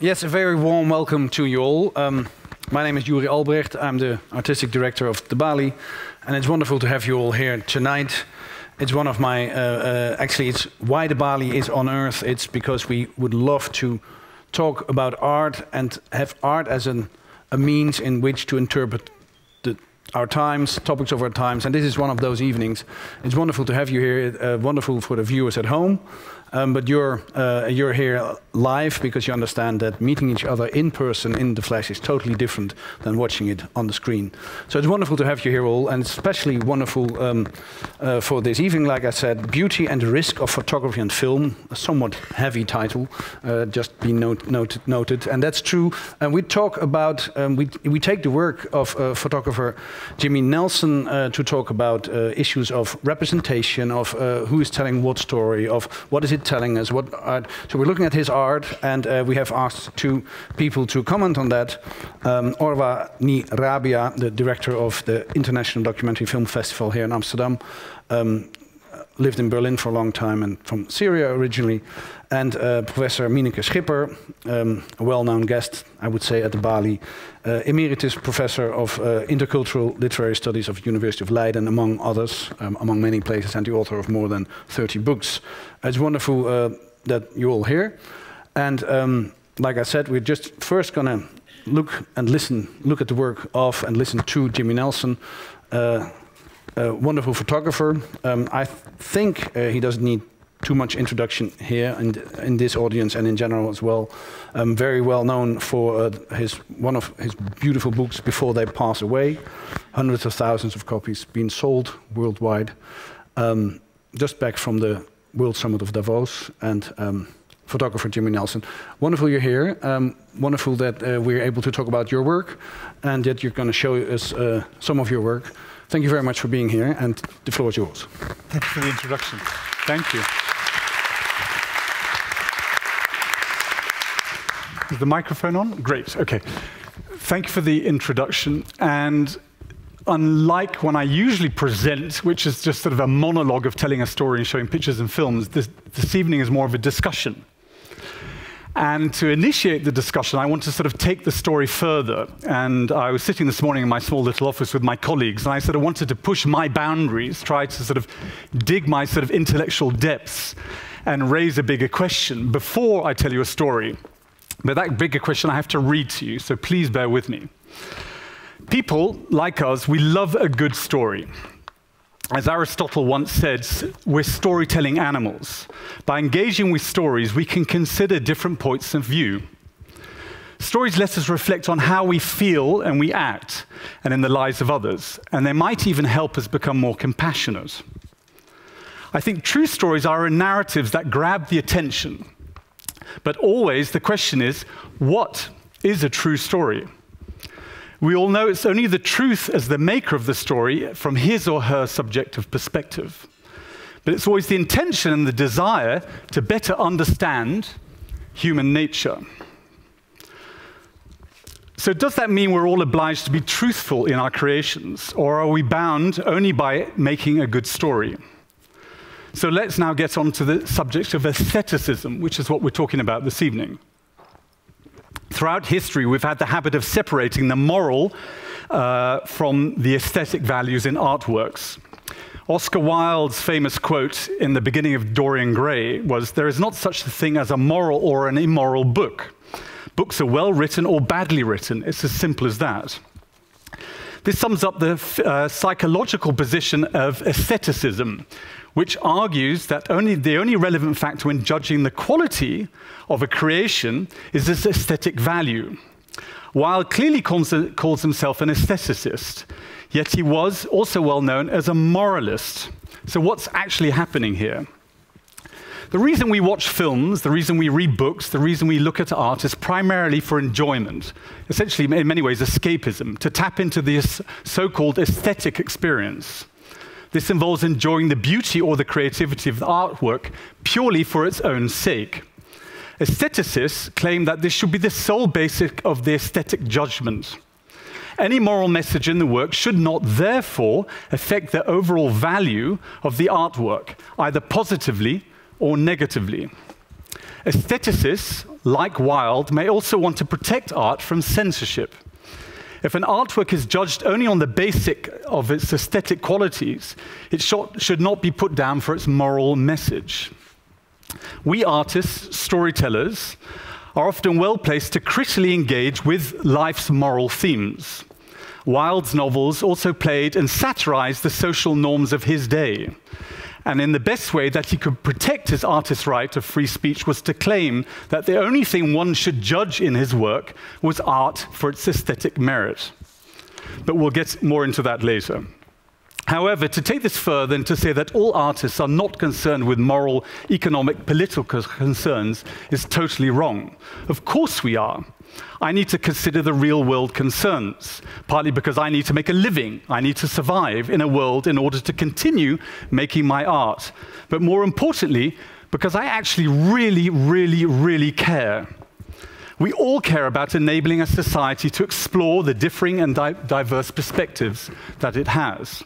Yes, a very warm welcome to you all. My name is Juri Albrecht. I'm the artistic director of the Balie, and it's wonderful to have you all here tonight. It's one of my, actually it's why the Balie is on Earth. It's because we would love to talk about art and have art as a means in which to interpret our times, topics of our times, and this is one of those evenings. It's wonderful to have you here, wonderful for the viewers at home, but you're here live because you understand that meeting each other in person, in the flesh, is totally different than watching it on the screen. So it's wonderful to have you here all, and especially wonderful for this evening, like I said, Beauty and the Risk of Photography and Film, a somewhat heavy title, just being noted, and that's true. And we talk about, we take the work of photographer Jimmy Nelson to talk about issues of representation, of who is telling what story, of what is it telling us, what art. So we're looking at his art, and we have asked two people to comment on that. Orwa Nyrabia, the director of the International Documentary Film Festival here in Amsterdam, lived in Berlin for a long time and from Syria originally, and Professor Mineke Schipper, a well-known guest, I would say, at the Balie, emeritus professor of Intercultural Literary Studies of the University of Leiden, among others, among many places, and the author of more than 30 books. It's wonderful that you're all here. And like I said, we're just first going to look at the work of and listen to Jimmy Nelson, a wonderful photographer. I think he doesn't need too much introduction here and in this audience and in general as well. Very well known for one of his beautiful books, Before They Pass Away. Hundreds of thousands of copies being sold worldwide. Just back from the World Summit of Davos, and photographer Jimmy Nelson. Wonderful you're here. Wonderful that we're able to talk about your work and that you're going to show us some of your work. Thank you very much for being here, and the floor is yours. Thank you for the introduction. Thank you. Is the microphone on? Great, okay. Thank you for the introduction. And unlike when I usually present, which is just sort of a monologue of telling a story and showing pictures and films, this evening is more of a discussion. And to initiate the discussion, I want to sort of take the story further. And I was sitting this morning in my small little office with my colleagues, and I sort of wanted to push my boundaries, try to sort of dig my sort of intellectual depths and raise a bigger question before I tell you a story. But that bigger question I have to read to you, so please bear with me. People, like us, we love a good story. As Aristotle once said, we're storytelling animals. By engaging with stories, we can consider different points of view. Stories let us reflect on how we feel and we act, and in the lives of others, and they might even help us become more compassionate. I think true stories are narratives that grab the attention, but always the question is, what is a true story? We all know it's only the truth as the maker of the story from his or her subjective perspective. But it's always the intention and the desire to better understand human nature. So does that mean we're all obliged to be truthful in our creations, or are we bound only by making a good story? So let's now get on to the subject of aestheticism, which is what we're talking about this evening. Throughout history, we've had the habit of separating the moral from the aesthetic values in artworks. Oscar Wilde's famous quote in the beginning of Dorian Gray was, "There is not such a thing as a moral or an immoral book. Books are well written or badly written. It's as simple as that." This sums up the psychological position of aestheticism, which argues that the only relevant factor when judging the quality of a creation is its aesthetic value. Wilde clearly calls himself an aestheticist, yet he was also well known as a moralist. So what's actually happening here? The reason we watch films, the reason we read books, the reason we look at art is primarily for enjoyment. Essentially, in many ways, escapism, to tap into this so-called aesthetic experience. This involves enjoying the beauty or the creativity of the artwork purely for its own sake. Aestheticists claim that this should be the sole basis of the aesthetic judgment. Any moral message in the work should not, therefore, affect the overall value of the artwork, either positively or negatively. Aestheticists like Wilde, may also want to protect art from censorship. If an artwork is judged only on the basic of its aesthetic qualities, it should not be put down for its moral message. We artists, storytellers, are often well placed to critically engage with life's moral themes. Wilde's novels also played and satirized the social norms of his day. And in the best way that he could protect his artist's right of free speech was to claim that the only thing one should judge in his work was art for its aesthetic merit. But we'll get more into that later. However, to take this further and to say that all artists are not concerned with moral, economic, political concerns is totally wrong. Of course we are. I need to consider the real-world concerns, partly because I need to make a living. I need to survive in a world in order to continue making my art. But more importantly, because I actually really care. We all care about enabling a society to explore the differing and diverse perspectives that it has.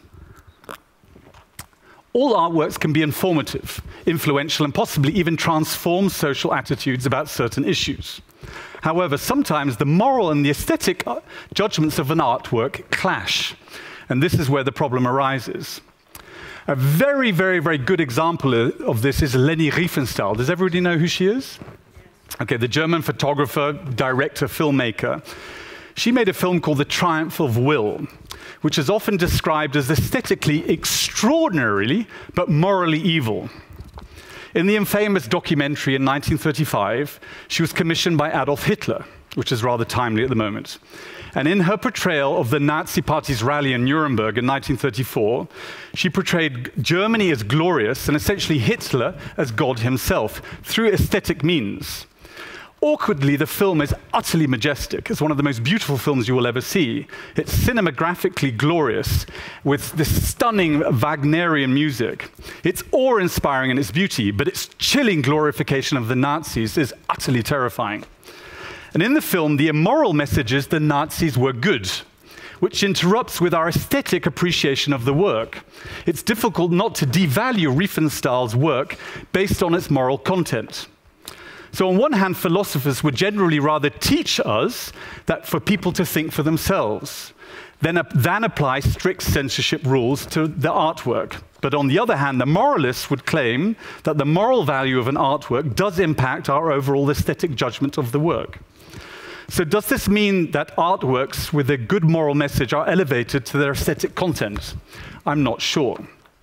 All artworks can be informative, influential, and possibly even transform social attitudes about certain issues. However, sometimes the moral and the aesthetic judgments of an artwork clash, and this is where the problem arises. A very good example of this is Leni Riefenstahl. Does everybody know who she is? Okay, the German photographer, director, filmmaker. She made a film called The Triumph of Will, which is often described as aesthetically extraordinarily, but morally evil. In the infamous documentary in 1935, she was commissioned by Adolf Hitler, which is rather timely at the moment. And in her portrayal of the Nazi Party's rally in Nuremberg in 1934, she portrayed Germany as glorious and essentially Hitler as God himself through aesthetic means. Awkwardly, the film is utterly majestic. It's one of the most beautiful films you will ever see. It's cinemagraphically glorious with this stunning Wagnerian music. It's awe-inspiring in its beauty, but its chilling glorification of the Nazis is utterly terrifying. And in the film, the immoral message is the Nazis were good, which interrupts with our aesthetic appreciation of the work. It's difficult not to devalue Riefenstahl's work based on its moral content. So on one hand, philosophers would generally rather teach us that for people to think for themselves, than apply strict censorship rules to the artwork. But on the other hand, the moralists would claim that the moral value of an artwork does impact our overall aesthetic judgment of the work. So does this mean that artworks with a good moral message are elevated to their aesthetic content? I'm not sure.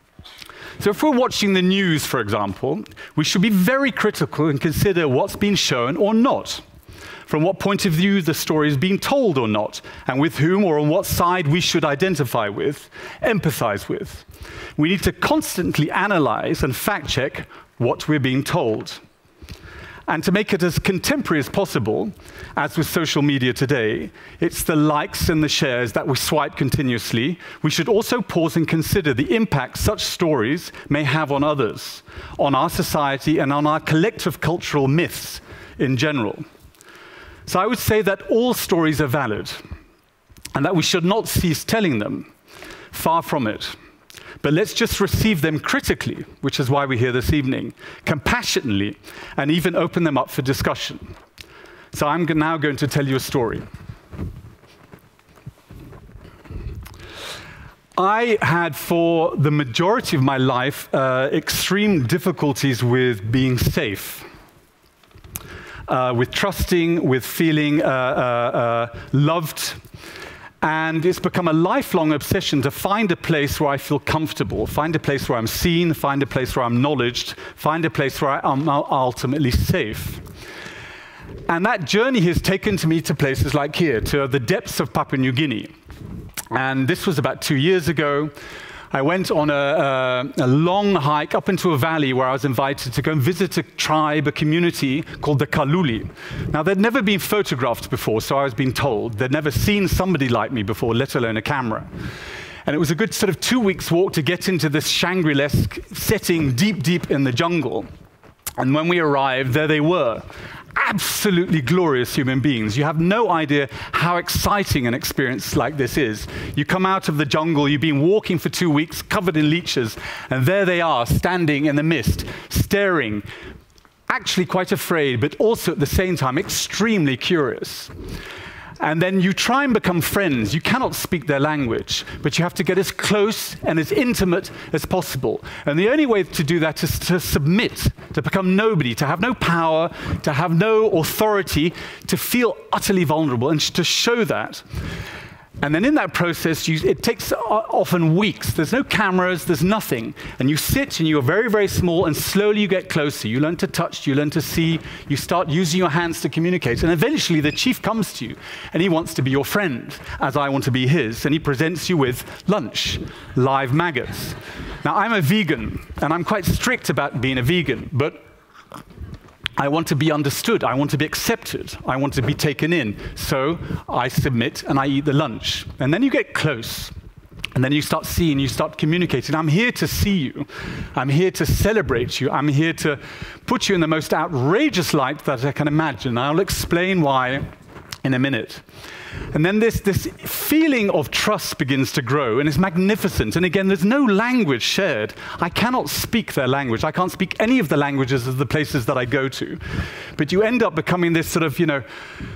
So if we're watching the news, for example, we should be very critical and consider what's been shown or not, from what point of view the story is being told or not, and with whom or on what side we should identify with, empathize with. We need to constantly analyze and fact-check what we're being told. And to make it as contemporary as possible, as with social media today, it's the likes and the shares that we swipe continuously. We should also pause and consider the impact such stories may have on others, on our society, and on our collective cultural myths in general. So I would say that all stories are valid, and that we should not cease telling them. Far from it. But let's just receive them critically, which is why we're here this evening, compassionately, and even open them up for discussion. So I'm now going to tell you a story. I had, for the majority of my life, extreme difficulties with being safe, with trusting, with feeling loved. And it's become a lifelong obsession to find a place where I feel comfortable, find a place where I'm seen, find a place where I'm acknowledged, find a place where I'm ultimately safe. And that journey has taken me to places like here, to the depths of Papua New Guinea. And this was about 2 years ago. I went on a long hike up into a valley where I was invited to go and visit a tribe, a community called the Kaluli. Now, they'd never been photographed before, so I was being told. They'd never seen somebody like me before, let alone a camera. And it was a good sort of 2 weeks walk to get into this Shangri-esque setting deep in the jungle. And when we arrived, there they were. Absolutely glorious human beings. You have no idea how exciting an experience like this is. You come out of the jungle, you've been walking for 2 weeks, covered in leeches, and there they are, standing in the mist, staring, actually quite afraid, but also at the same time extremely curious. And then you try and become friends. You cannot speak their language, but you have to get as close and as intimate as possible. And the only way to do that is to submit, to become nobody, to have no power, to have no authority, to feel utterly vulnerable, and to show that. And then in that process, it takes often weeks. There's no cameras, there's nothing. And you sit and you are very, very small, and slowly you get closer. You learn to touch, you learn to see, you start using your hands to communicate. And eventually the chief comes to you, and he wants to be your friend, as I want to be his. And he presents you with lunch, live maggots. Now, I'm a vegan, and I'm quite strict about being a vegan, but I want to be understood, I want to be accepted, I want to be taken in. So I submit and I eat the lunch. And then you get close. And then you start seeing, you start communicating. I'm here to see you. I'm here to celebrate you. I'm here to put you in the most outrageous light that I can imagine. I'll explain why in a minute. And then this feeling of trust begins to grow, and it's magnificent. And again, there's no language shared. I cannot speak their language. I can't speak any of the languages of the places that I go to. But you end up becoming this sort of on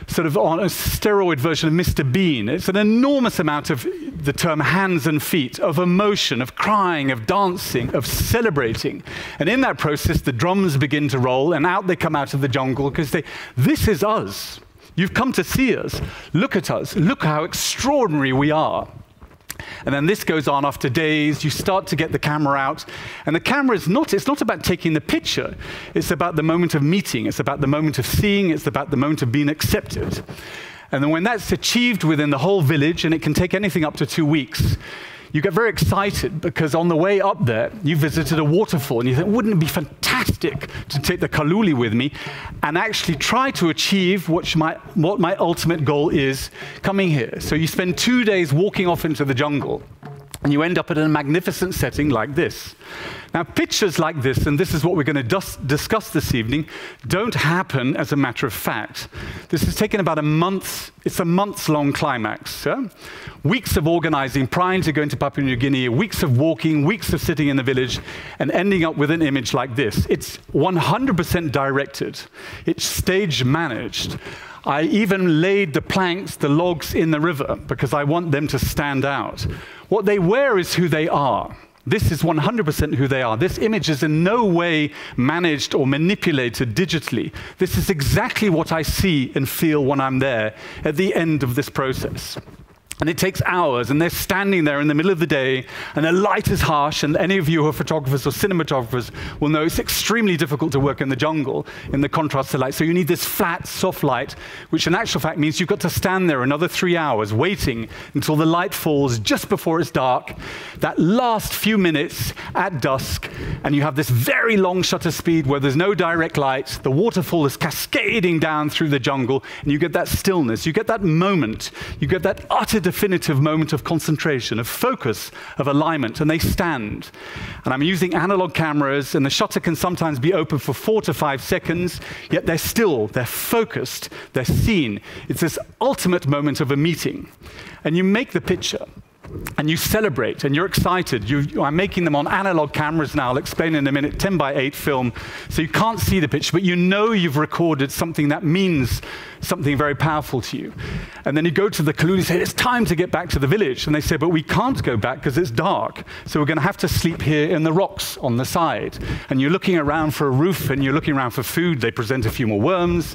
a steroid version of Mr. Bean. It's an enormous amount of the term hands and feet, of emotion, of crying, of dancing, of celebrating. And in that process, the drums begin to roll, and out they come out of the jungle, because this is us. You've come to see us. Look at us. Look how extraordinary we are. And then this goes on after days. You start to get the camera out. And the camera it's not about taking the picture. It's about the moment of meeting. It's about the moment of seeing. It's about the moment of being accepted. And then when that's achieved within the whole village, and it can take anything up to 2 weeks, you get very excited, because on the way up there, you visited a waterfall, and you think, wouldn't it be fantastic to take the kaluli with me and actually try to achieve what my ultimate goal is coming here? So you spend 2 days walking off into the jungle, and you end up in a magnificent setting like this. Now, pictures like this, and this is what we're going to discuss this evening, don't happen as a matter of fact. This has taken about a month. It's a months-long climax. Yeah? Weeks of organizing prior to going to Papua New Guinea, weeks of walking, weeks of sitting in the village, and ending up with an image like this. It's 100% directed. It's stage managed. I even laid the planks, the logs in the river, because I want them to stand out. What they wear is who they are. This is 100% who they are. This image is in no way managed or manipulated digitally. This is exactly what I see and feel when I'm there at the end of this process. And it takes hours, and they're standing there in the middle of the day, and the light is harsh, and any of you who are photographers or cinematographers will know it's extremely difficult to work in the jungle in the contrast to light. So you need this flat, soft light, which in actual fact means you've got to stand there another 3 hours waiting until the light falls just before it's dark, that last few minutes at dusk, and you have this very long shutter speed where there's no direct light, the waterfall is cascading down through the jungle, and you get that stillness, you get that moment, you get that utter definitive moment of concentration, of focus, of alignment, and they stand. And I'm using analog cameras, and the shutter can sometimes be open for 4 to 5 seconds, yet they're still, they're focused, they're seen. It's this ultimate moment of a meeting. And you make the picture, and you celebrate, and you're excited. I'm making them on analog cameras now. I'll explain in a minute, 10:8 film, so you can't see the picture, but you know you've recorded something that means something very powerful to you. And then you go to the kaluli and say, it's time to get back to the village. And they say, but we can't go back because it's dark, so we're going to have to sleep here in the rocks on the side. And you're looking around for a roof, and you're looking around for food. They present a few more worms.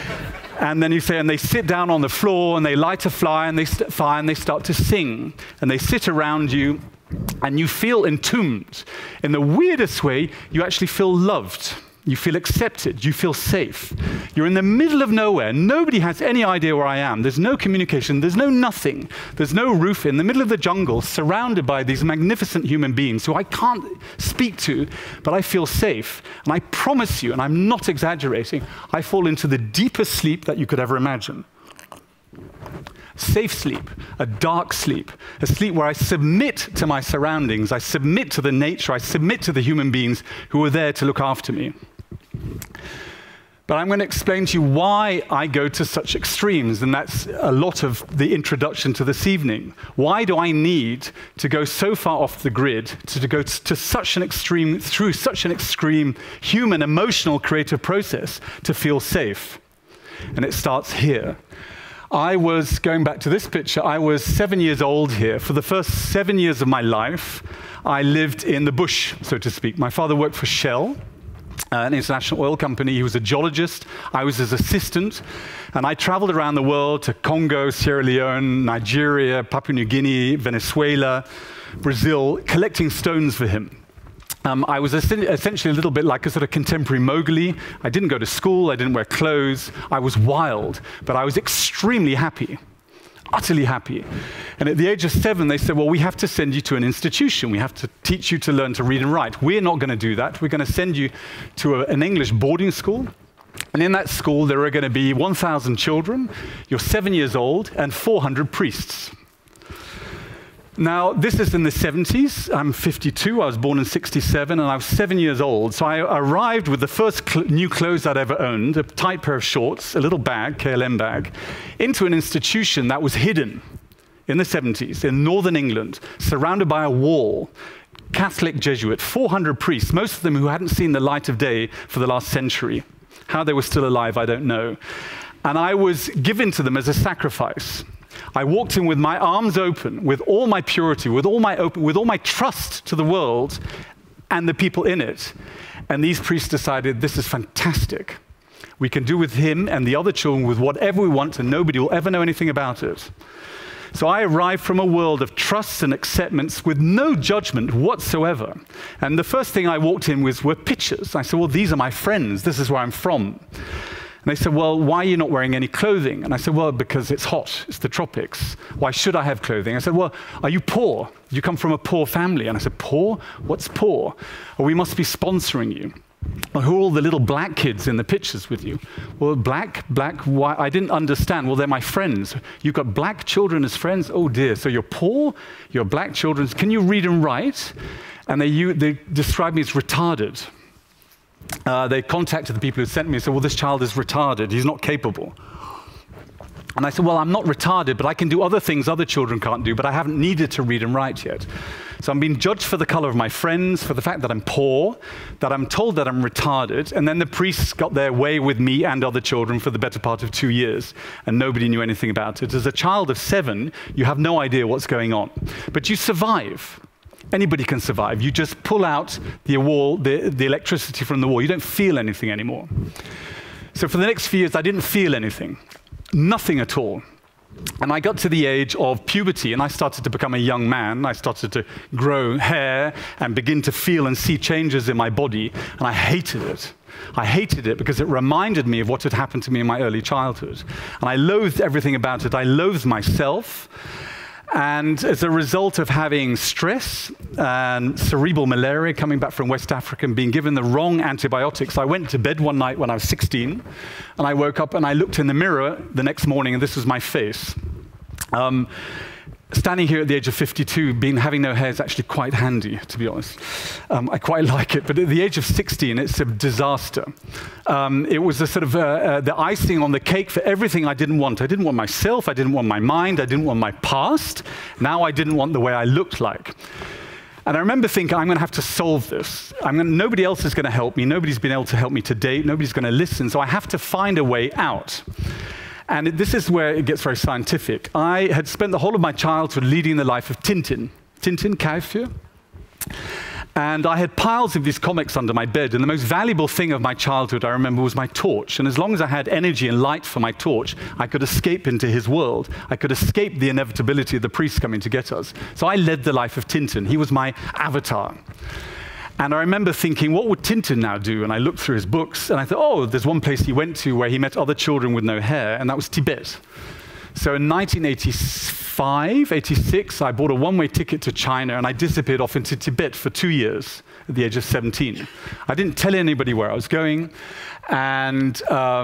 And then you say, and they sit down on the floor, and they light a fire, and they start to sing. And they sit around you, and you feel entombed. In the weirdest way, you actually feel loved. You feel accepted. You feel safe. You're in the middle of nowhere. Nobody has any idea where I am. There's no communication. There's no nothing. There's no roof, in the middle of the jungle, surrounded by these magnificent human beings who I can't speak to, but I feel safe. And I promise you, and I'm not exaggerating, I fall into the deepest sleep that you could ever imagine. Safe sleep, a dark sleep, a sleep where I submit to my surroundings, I submit to the nature, I submit to the human beings who are there to look after me. But I'm going to explain to you why I go to such extremes, and that's a lot of the introduction to this evening. Why do I need to go so far off the grid, to go to such an extreme, through such an extreme human, emotional, creative process to feel safe? And it starts here. I was, going back to this picture, I was 7 years old here. For the first 7 years of my life, I lived in the bush, so to speak. My father worked for Shell, an international oil company. He was a geologist. I was his assistant. And I traveled around the world to Congo, Sierra Leone, Nigeria, Papua New Guinea, Venezuela, Brazil, collecting stones for him. I was essentially a little bit like a sort of contemporary Mowgli. I didn't go to school. I didn't wear clothes. I was wild, but I was extremely happy. Utterly happy. And at the age of 7, they said, well, we have to send you to an institution. We have to teach you to learn to read and write. We're not going to do that. We're going to send you to an English boarding school. And in that school, there are going to be 1,000 children. You're 7 years old, and 400 priests. Now, this is in the 70s. I'm 52. I was born in 67, and I was 7 years old. So I arrived with the first new clothes I'd ever owned, a tight pair of shorts, a little bag, KLM bag, into an institution that was hidden in the 70s in northern England, surrounded by a wall. Catholic Jesuit, 400 priests, most of them who hadn't seen the light of day for the last century. How they were still alive, I don't know. And I was given to them as a sacrifice. I walked in with my arms open, with all my purity, with all my trust to the world and the people in it. And these priests decided, this is fantastic. We can do with him and the other children with whatever we want, and nobody will ever know anything about it. So I arrived from a world of trust and acceptance with no judgment whatsoever. And the first thing I walked in with were pictures. I said, well, these are my friends. This is where I'm from. And they said, well, why are you not wearing any clothing? And I said, well, because it's hot. It's the tropics. Why should I have clothing? I said, well, are you poor? Do you come from a poor family? And I said, poor? What's poor? Well, we must be sponsoring you. Well, who are all the little black kids in the pictures with you? Well, black, why? I didn't understand. Well, they're my friends. You've got black children as friends? Oh, dear. So you're poor, you're black children. Can you read and write? And they described me as retarded. They contacted the people who sent me and said, well, this child is retarded. He's not capable. And I said, well, I'm not retarded, but I can do other things other children can't do, but I haven't needed to read and write yet. So I'm being judged for the color of my friends, for the fact that I'm poor, that I'm told that I'm retarded, and then the priests got their way with me and other children for the better part of 2 years, and nobody knew anything about it. As a child of 7, you have no idea what's going on, but you survive. Anybody can survive. You just pull out the wall, the electricity from the wall. You don't feel anything anymore. So for the next few years, I didn't feel anything. Nothing at all. And I got to the age of puberty, and I started to become a young man. I started to grow hair and begin to feel and see changes in my body, and I hated it. I hated it because it reminded me of what had happened to me in my early childhood. And I loathed everything about it. I loathed myself. And as a result of having stress and cerebral malaria, coming back from West Africa and being given the wrong antibiotics, I went to bed one night when I was 16, and I woke up and I looked in the mirror the next morning, and this was my face. Standing here at the age of 52, having no hair is actually quite handy, to be honest. I quite like it, but at the age of 16, it's a disaster. It was a sort of the icing on the cake for everything I didn't want. I didn't want myself, I didn't want my mind, I didn't want my past. Now I didn't want the way I looked like. And I remember thinking, I'm going to have to solve this. Nobody else is going to help me. Nobody's been able to help me to date. Nobody's going to listen, so I have to find a way out. And this is where it gets very scientific. I had spent the whole of my childhood leading the life of Tintin. Tintin, Kaifje. And I had piles of these comics under my bed, and the most valuable thing of my childhood, I remember, was my torch. And as long as I had energy and light for my torch, I could escape into his world. I could escape the inevitability of the priests coming to get us. So I led the life of Tintin. He was my avatar. And I remember thinking, what would Tintin now do? And I looked through his books, and I thought, oh, there's one place he went to where he met other children with no hair, and that was Tibet. So in 1985, 86, I bought a one-way ticket to China, and I disappeared off into Tibet for 2 years at the age of 17. I didn't tell anybody where I was going, and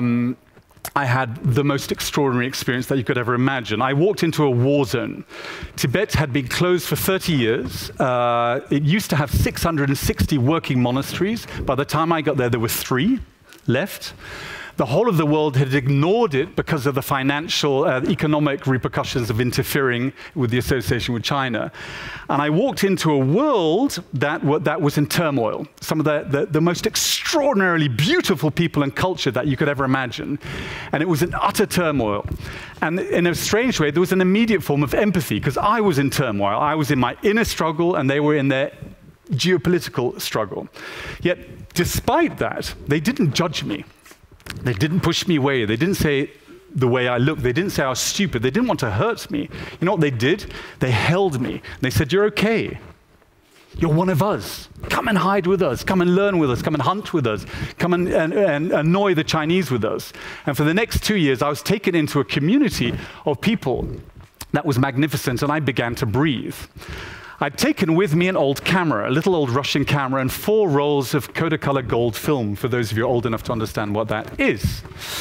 I had the most extraordinary experience that you could ever imagine. I walked into a war zone. Tibet had been closed for 30 years. It used to have 660 working monasteries. By the time I got there, there were 3 left. The whole of the world had ignored it because of the financial, economic repercussions of interfering with the association with China. And I walked into a world that was in turmoil. Some of the most extraordinarily beautiful people and culture that you could ever imagine. And it was in utter turmoil. And in a strange way, there was an immediate form of empathy, because I was in turmoil. I was in my inner struggle, and they were in their geopolitical struggle. Yet, despite that, they didn't judge me. They didn't push me away. They didn't say the way I looked. They didn't say I was stupid. They didn't want to hurt me. You know what they did? They held me. They said, "You're okay. You're one of us. Come and hide with us. Come and learn with us. Come and hunt with us. Come and annoy the Chinese with us." And for the next 2 years, I was taken into a community of people that was magnificent, and I began to breathe. I'd taken with me an old camera, a little old Russian camera, and 4 rolls of Kodacolor gold film, for those of you old enough to understand what that is.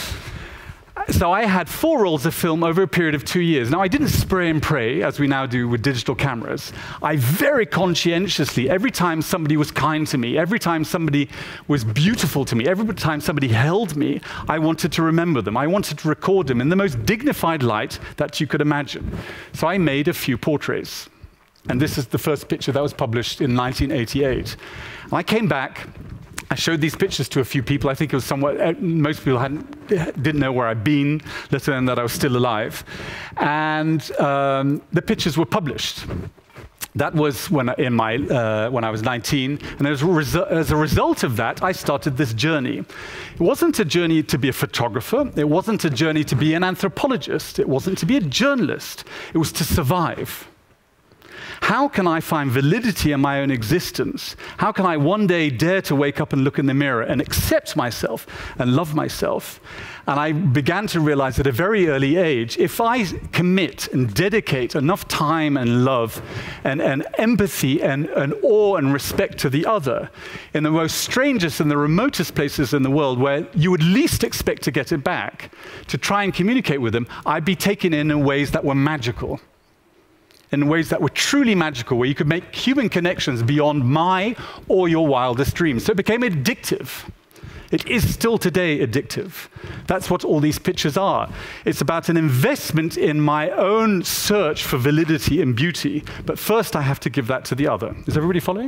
So I had 4 rolls of film over a period of 2 years. Now, I didn't spray and pray, as we now do with digital cameras. I very conscientiously, every time somebody was kind to me, every time somebody was beautiful to me, every time somebody held me, I wanted to remember them. I wanted to record them in the most dignified light that you could imagine. So I made a few portraits. And this is the first picture that was published in 1988. And I came back. I showed these pictures to a few people. I think it was somewhat, most people didn't know where I'd been, let alone that I was still alive. And the pictures were published. That was when I was 19. And as a result of that, I started this journey. It wasn't a journey to be a photographer. It wasn't a journey to be an anthropologist. It wasn't to be a journalist. It was to survive. How can I find validity in my own existence? How can I one day dare to wake up and look in the mirror and accept myself and love myself? And I began to realize at a very early age, if I commit and dedicate enough time and love and empathy and awe and respect to the other, in the most strangest and the remotest places in the world where you would least expect to get it back, to try and communicate with them, I'd be taken in ways that were magical. In ways that were truly magical, where you could make human connections beyond my or your wildest dreams. So it became addictive. It is still today addictive. That's what all these pictures are. It's about an investment in my own search for validity and beauty. But first, I have to give that to the other. Is everybody following?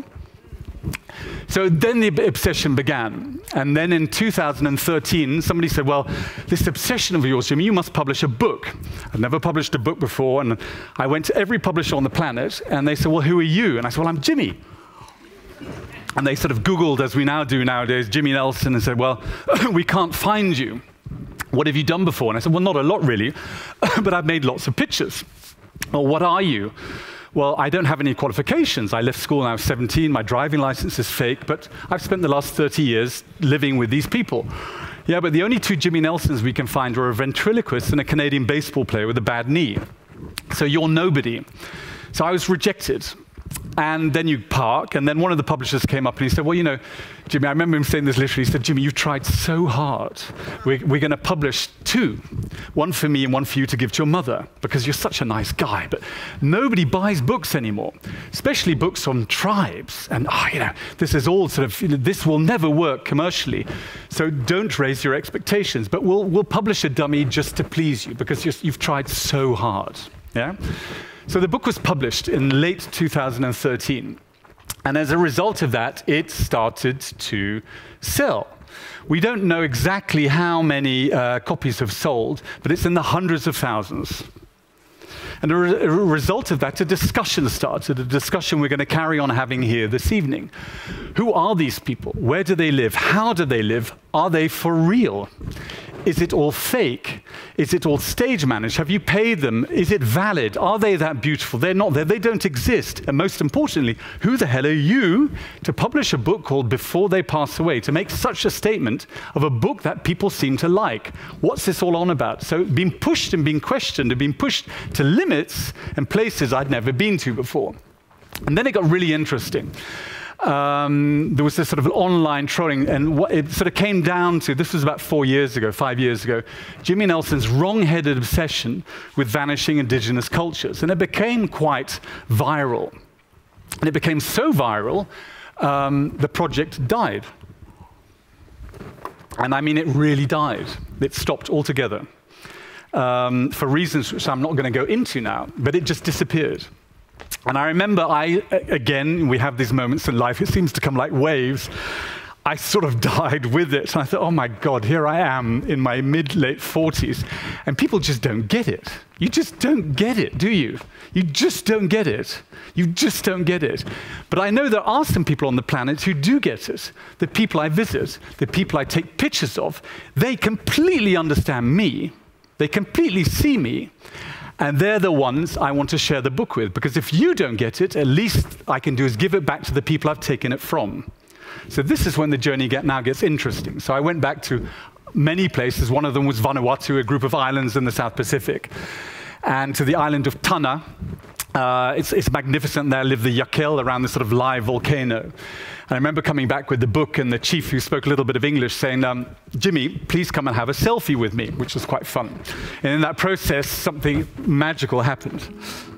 So then the obsession began. And then in 2013, somebody said, "Well, this obsession of yours, Jimmy, you must publish a book." I'd never published a book before. And I went to every publisher on the planet, and they said, "Well, who are you?" And I said, "Well, I'm Jimmy." And they sort of Googled, as we now do nowadays, Jimmy Nelson, and said, "Well, we can't find you. What have you done before?" And I said, "Well, not a lot, really, but I've made lots of pictures." "Well, what are you?" "Well, I don't have any qualifications. I left school when I was 17. My driving license is fake, but I've spent the last 30 years living with these people." "Yeah, but the only 2 Jimmy Nelsons we can find are a ventriloquist and a Canadian baseball player with a bad knee. So you're nobody." So I was rejected. And then you park, and then one of the publishers came up and he said, "Well, you know, Jimmy," I remember him saying this literally, he said, "Jimmy, you've tried so hard. We're going to publish 2, one for me and one for you to give to your mother, because you're such a nice guy. But nobody buys books anymore, especially books on tribes. And, you know, this is all sort of, you know, this will never work commercially. So don't raise your expectations. But we'll publish a dummy just to please you, because you've tried so hard." Yeah? So the book was published in late 2013. And as a result of that, it started to sell. We don't know exactly how many copies have sold, but it's in the hundreds of thousands. And as a result of that, a discussion started, a discussion we're going to carry on having here this evening. Who are these people? Where do they live? How do they live? Are they for real? Is it all fake? Is it all stage managed? Have you paid them? Is it valid? Are they that beautiful? They're not there. They don't exist. And most importantly, who the hell are you to publish a book called Before They Pass Away, to make such a statement of a book that people seem to like? What's this all on about? So being pushed and being questioned and being pushed to limits and places I'd never been to before. And then it got really interesting. There was this sort of online trolling, and what it sort of came down to, this was about 5 years ago, Jimmy Nelson's wrong-headed obsession with vanishing indigenous cultures. And it became quite viral. And it became so viral, the project died. And I mean, it really died. It stopped altogether. For reasons which I'm not going to go into now, but it just disappeared. And I remember again, we have these moments in life, it seems to come like waves. I sort of died with it. And I thought, oh my God, here I am in my mid-late 40s. And people just don't get it. You just don't get it, do you? You just don't get it. You just don't get it. But I know there are some people on the planet who do get it. The people I visit, the people I take pictures of, they completely understand me. They completely see me. And they're the ones I want to share the book with. Because if you don't get it, at least I can do is give it back to the people I've taken it from. So this is when the journey now gets interesting. So I went back to many places. One of them was Vanuatu, a group of islands in the South Pacific. And to the island of Tanna. It's magnificent. There live the Yakel around this sort of live volcano. And I remember coming back with the book and the chief, who spoke a little bit of English, saying, Jimmy, please come and have a selfie with me, which was quite fun. And in that process, something magical happened.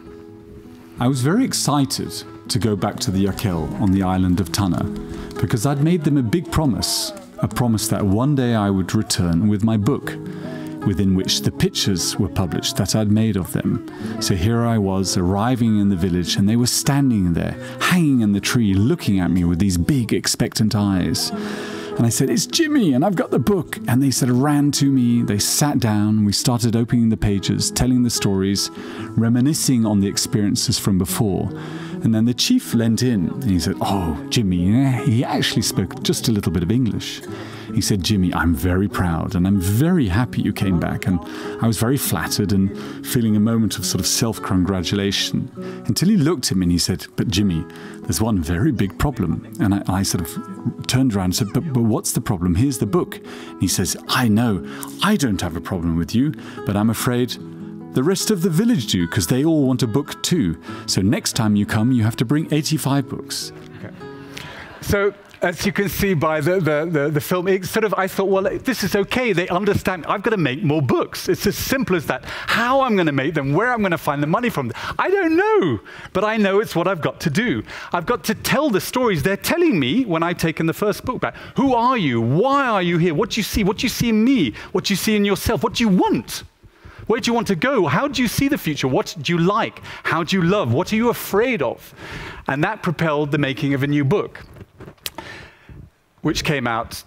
I was very excited to go back to the Yakel on the island of Tanna, because I'd made them a big promise, a promise that one day I would return with my book, within which the pictures were published that I'd made of them. So here I was, arriving in the village, and they were standing there, hanging in the tree, looking at me with these big, expectant eyes. And I said, it's Jimmy, and I've got the book. And they sort of ran to me, they sat down, we started opening the pages, telling the stories, reminiscing on the experiences from before. And then the chief leant in, and he said, oh, Jimmy, he actually spoke just a little bit of English. He said, Jimmy, I'm very proud and I'm very happy you came back. And I was very flattered and feeling a moment of sort of self-congratulation until he looked at me and he said, but Jimmy, there's one very big problem. And I sort of turned around and said, but what's the problem? Here's the book. And he says, I know, I don't have a problem with you, but I'm afraid the rest of the village do, because they all want a book too. So next time you come, you have to bring 85 books. Okay. So, as you can see by the film, I thought, well, this is okay. They understand. I've got to make more books. It's as simple as that. How I'm going to make them, where I'm going to find the money from, I don't know. But I know it's what I've got to do. I've got to tell the stories they're telling me when I've taken the first book back. Who are you? Why are you here? What do you see? What do you see in me? What do you see in yourself? What do you want? Where do you want to go? How do you see the future? What do you like? How do you love? What are you afraid of? And that propelled the making of a new book, which came out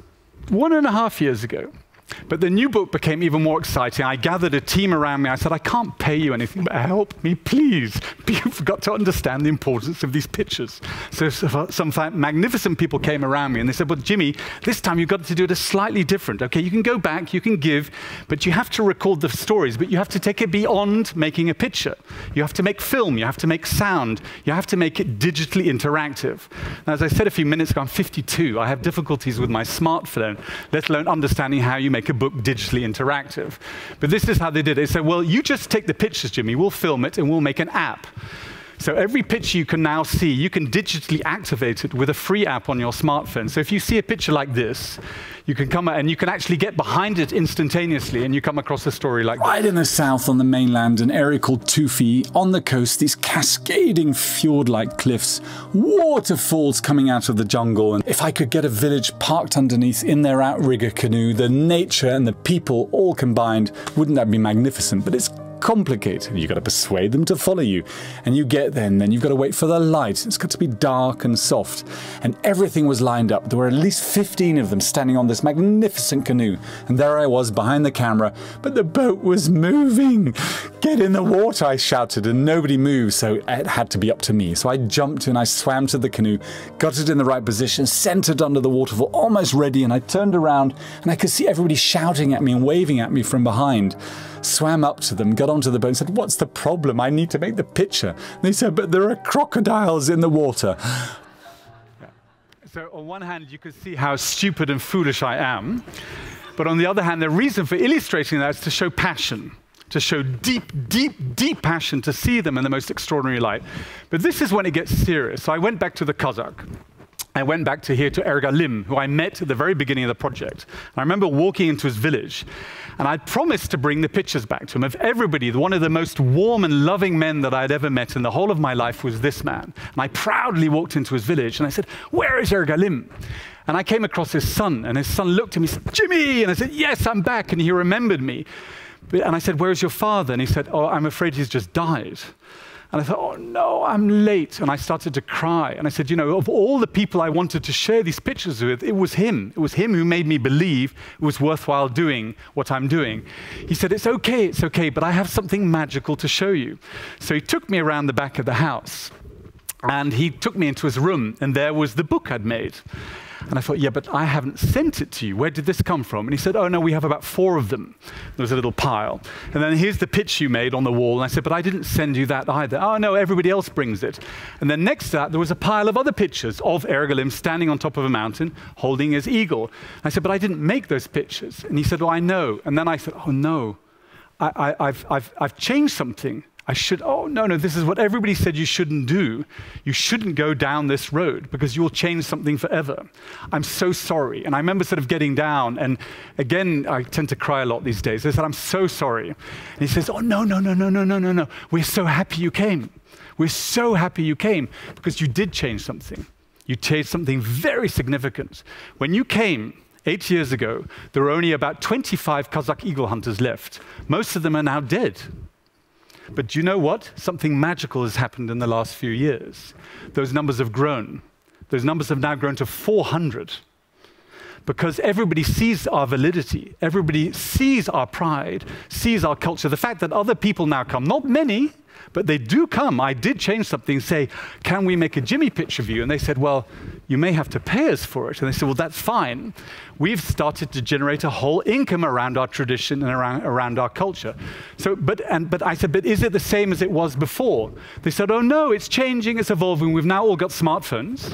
1.5 years ago. But the new book became even more exciting. I gathered a team around me. I said, I can't pay you anything, but help me, please. You've got to understand the importance of these pictures. So some magnificent people came around me, and they said, well, Jimmy, this time you've got to do it slightly different. Okay, you can go back, you can give, but you have to record the stories, but you have to take it beyond making a picture. You have to make film, you have to make sound, you have to make it digitally interactive. Now, as I said a few minutes ago, I'm 52. I have difficulties with my smartphone, let alone understanding how you make a book digitally interactive. But this is how they did it. They said, well, you just take the pictures, Jimmy, we'll film it and we'll make an app. So every picture you can now see, you can digitally activate it with a free app on your smartphone. So if you see a picture like this, you can come and you can actually get behind it instantaneously, and you come across a story like right this. In the south on the mainland, an area called Tufi. On the coast, these cascading fjord-like cliffs, waterfalls coming out of the jungle. And if I could get a village parked underneath in their outrigger canoe, the nature and the people all combined, wouldn't that be magnificent? But it's complicated. You've got to persuade them to follow you. And you get there, and then you've got to wait for the light. It's got to be dark and soft. And everything was lined up. There were at least 15 of them standing on this magnificent canoe. And there I was behind the camera, but the boat was moving. Get in the water, I shouted, and nobody moved, so it had to be up to me. So I jumped and I swam to the canoe, got it in the right position, centered under the waterfall, almost ready, and I turned around and I could see everybody shouting at me and waving at me from behind. Swam up to them, got onto the boat and said, what's the problem? I need to make the picture. And they said, but there are crocodiles in the water. Yeah. So on one hand, you can see how stupid and foolish I am. But on the other hand, the reason for illustrating that is to show passion, to show deep, deep, deep passion, to see them in the most extraordinary light. But this is when it gets serious. So I went back to the Kazakh. I went back to Ergalim, who I met at the very beginning of the project. I remember walking into his village, and I promised to bring the pictures back to him of everybody. One of the most warm and loving men that I'd ever met in the whole of my life was this man. And I proudly walked into his village, and I said, where is Ergalim? And I came across his son, and his son looked at me and said, "Jimmy!" And I said, "Yes, I'm back." And he remembered me. And I said, "Where's your father?" And he said, "Oh, I'm afraid he's just died." And I thought, "Oh no, I'm late." And I started to cry. And I said, "You know, of all the people I wanted to share these pictures with, it was him. It was him who made me believe it was worthwhile doing what I'm doing." He said, it's okay, but I have something magical to show you." So he took me around the back of the house. And he took me into his room, and there was the book I'd made. And I thought, "Yeah, but I haven't sent it to you. Where did this come from?" And he said, "Oh, no, we have about 4 of them." There was a little pile. And then, "Here's the picture you made on the wall." And I said, "But I didn't send you that either." "Oh, no, everybody else brings it." And then next to that, there was a pile of other pictures of Ergalim standing on top of a mountain, holding his eagle. I said, "But I didn't make those pictures." And he said, "Oh, I know." And then I said, "Oh, no, I've changed something. Oh, no, this is what everybody said you shouldn't do. You shouldn't go down this road because you'll change something forever. I'm so sorry." And I remember sort of getting down, and again, I tend to cry a lot these days. I said, "I'm so sorry." And he says, "Oh, no. We're so happy you came. We're so happy you came because you did change something. You changed something very significant. When you came 8 years ago, there were only about 25 Kazakh eagle hunters left. Most of them are now dead. But do you know what? Something magical has happened in the last few years. Those numbers have grown. Those numbers have now grown to 400. Because everybody sees our validity. Everybody sees our pride, sees our culture. The fact that other people now come, not many, but they do come. I did change something and say, "Can we make a Jimmy picture of you?" And they said, "Well, you may have to pay us for it." And they said, "Well, that's fine." We've started to generate a whole income around our tradition and around our culture. So, but I said, "But is it the same as it was before?" They said, "Oh no, it's changing, it's evolving. We've now all got smartphones.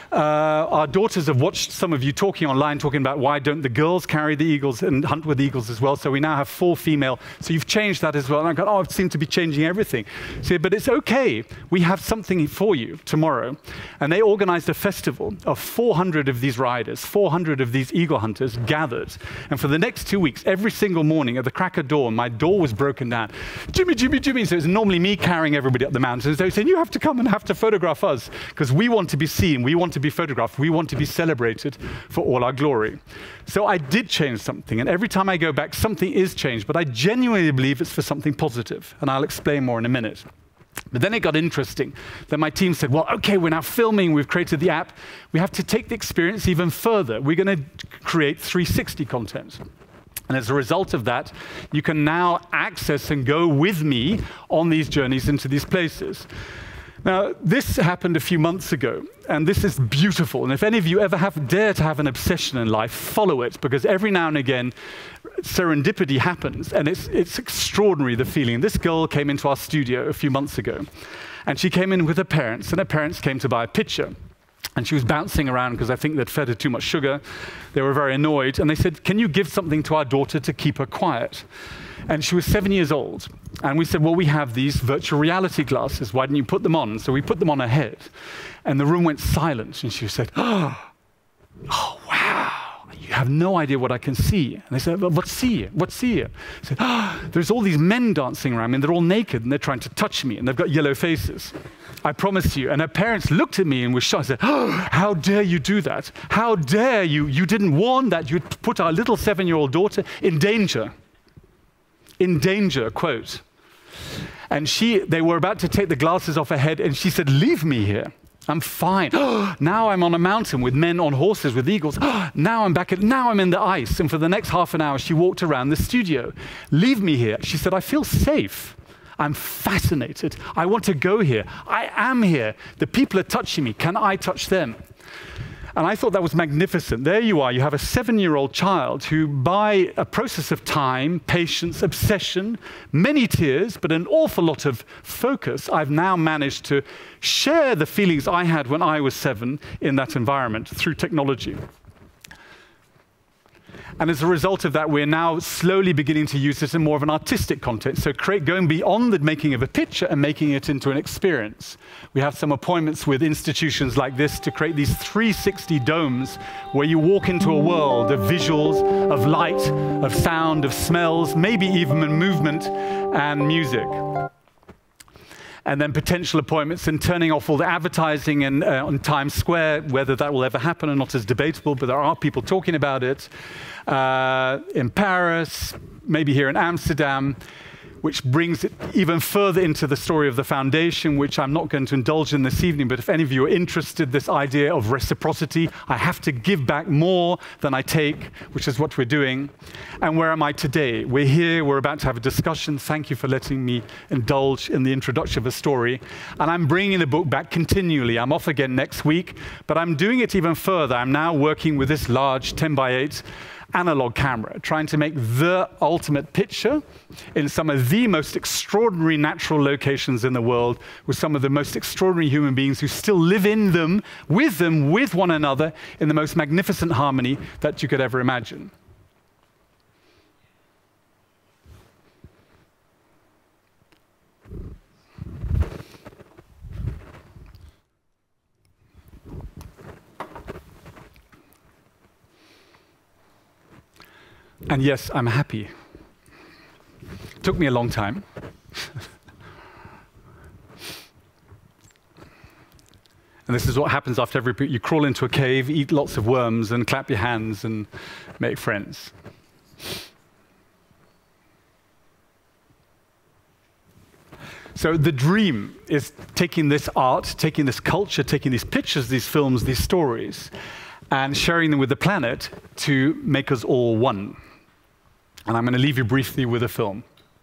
Our daughters have watched some of you talking online, talking about why don't the girls carry the eagles and hunt with eagles as well. So we now have 4 female. So you've changed that as well." And I go, "Oh, it seems to be changing everything." So, but it's okay. We have something for you tomorrow. And they organized a festival of 400 of these riders, 400 of these eagle hunters gathered. And for the next 2 weeks, every single morning at the crack of dawn, my door was broken down. "Jimmy, Jimmy, Jimmy." So it's normally me carrying everybody up the mountains. They said, "You have to come and have to photograph us because we want to be seen. We want to be photographed. We want to be celebrated for all our glory." So I did change something. And every time I go back, something is changed. But I genuinely believe it's for something positive. And I'll explain more in a minute. But then it got interesting. Then my team said, "Well, okay, we're now filming. We've created the app. We have to take the experience even further. We're going to create 360 content." And as a result of that, you can now access and go with me on these journeys into these places. Now, this happened a few months ago, and this is beautiful. And if any of you ever dare to have an obsession in life, follow it, because every now and again, serendipity happens, and it's extraordinary, the feeling. This girl came into our studio a few months ago, and she came in with her parents, and her parents came to buy a picture. And she was bouncing around because I think they'd fed her too much sugar. They were very annoyed, and they said, "Can you give something to our daughter to keep her quiet?" And she was 7 years old. And we said, "Well, we have these virtual reality glasses. Why don't you put them on?" So we put them on her head. And the room went silent. And she said, oh, wow. "You have no idea what I can see." And they said, "Well, what's see? What's see?" I said, "There's all these men dancing around me, and they're all naked, and they're trying to touch me, and they've got yellow faces. I promise you." And her parents looked at me and were shocked. I said, "How dare you do that? How dare you? You didn't warn that. You'd put our little 7-year-old daughter in danger." In danger, quote. And they were about to take the glasses off her head, and she said, "Leave me here. I'm fine. Now I'm on a mountain with men on horses with eagles. Now I'm in the ice." And for the next half an hour, she walked around the studio. "Leave me here." She said, "I feel safe. I'm fascinated. I want to go here. I am here. The people are touching me. Can I touch them?" And I thought that was magnificent. There you are. You have a 7-year-old child who, by a process of time, patience, obsession, many tears, but an awful lot of focus, I've now managed to share the feelings I had when I was 7 in that environment through technology. And as a result of that, we're now slowly beginning to use this in more of an artistic context. So going beyond the making of a picture and making it into an experience. We have some appointments with institutions like this to create these 360 domes where you walk into a world of visuals, of light, of sound, of smells, maybe even movement and music. and then potential appointments and turning off all the advertising on Times Square. Whether that will ever happen or not is debatable, but there are people talking about it. In Paris, maybe here in Amsterdam, which brings it even further into the story of the foundation, which I'm not going to indulge in this evening, but if any of you are interested, this idea of reciprocity, I have to give back more than I take, which is what we're doing. And where am I today? We're here, we're about to have a discussion. Thank you for letting me indulge in the introduction of a story. And I'm bringing the book back continually. I'm off again next week, but I'm doing it even further. I'm now working with this large 10x8 analog camera, trying to make the ultimate picture in some of the most extraordinary natural locations in the world, with some of the most extraordinary human beings who still live in them, with one another, in the most magnificent harmony that you could ever imagine. And yes, I'm happy. It took me a long time. And this is what happens after every you crawl into a cave, eat lots of worms, and clap your hands and make friends. So the dream is taking this art, taking this culture, taking these pictures, these films, these stories, and sharing them with the planet to make us all one. And I'm going to leave you briefly with a film.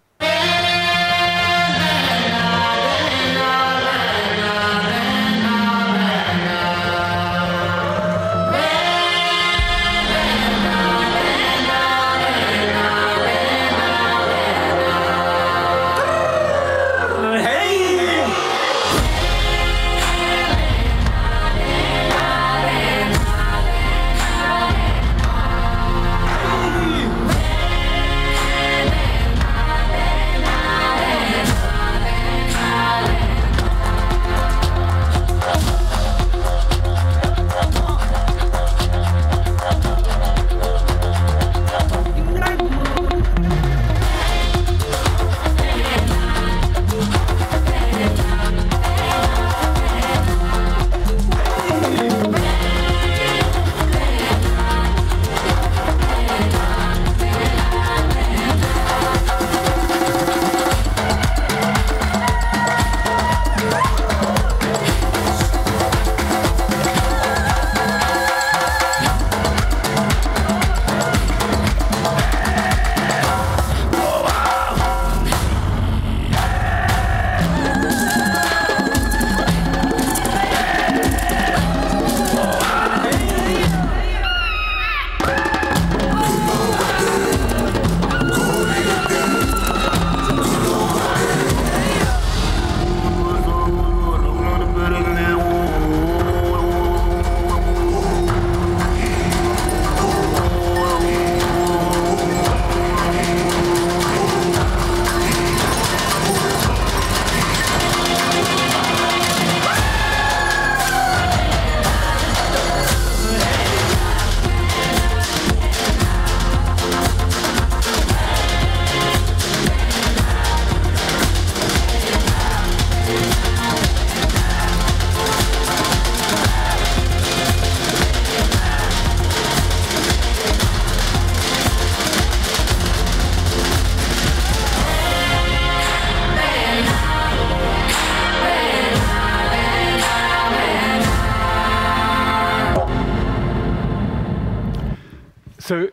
So,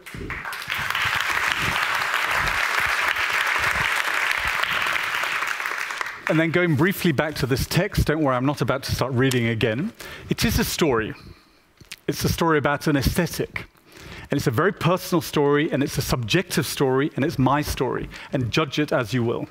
and then going briefly back to this text, don't worry, I'm not about to start reading again. It is a story. It's a story about an aesthetic. And it's a very personal story, and it's a subjective story, and it's my story. And judge it as you will.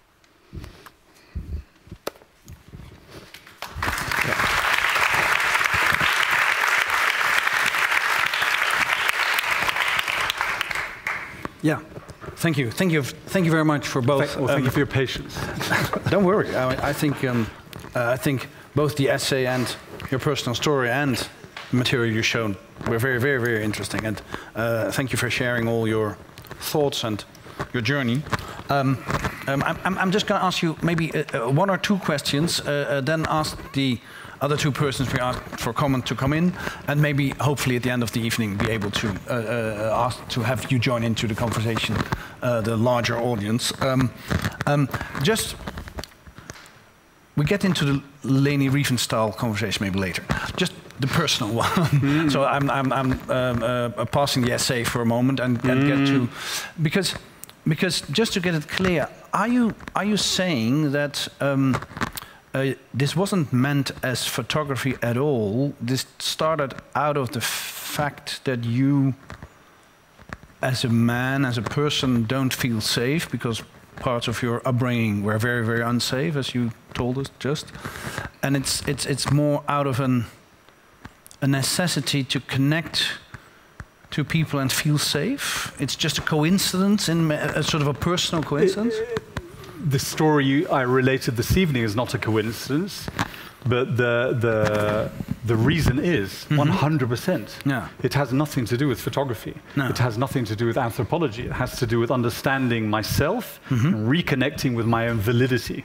Yeah, thank you. Thank you very much for both. Thank you for your patience. Don't worry. I think both the essay and your personal story and the material you shown were very, very, very interesting. And thank you for sharing all your thoughts and your journey. I'm just going to ask you maybe one or two questions, then ask the other two persons we asked for comment to come in, and maybe hopefully at the end of the evening be able to ask to have you join into the conversation, the larger audience. Just we get into the Leni Riefenstahl conversation maybe later. Just the personal one. So I'm passing the essay for a moment and get to because just to get it clear, are you saying that this wasn't meant as photography at all? This started out of the fact that you, as a man, as a person, don't feel safe because parts of your upbringing were very, very unsafe, as you told us just, and it's more out of a necessity to connect to people and feel safe. It's just a coincidence, a sort of a personal coincidence. The story I related this evening is not a coincidence, but the reason is 100%. Yeah. It has nothing to do with photography. No. It has nothing to do with anthropology. It has to do with understanding myself, and reconnecting with my own validity.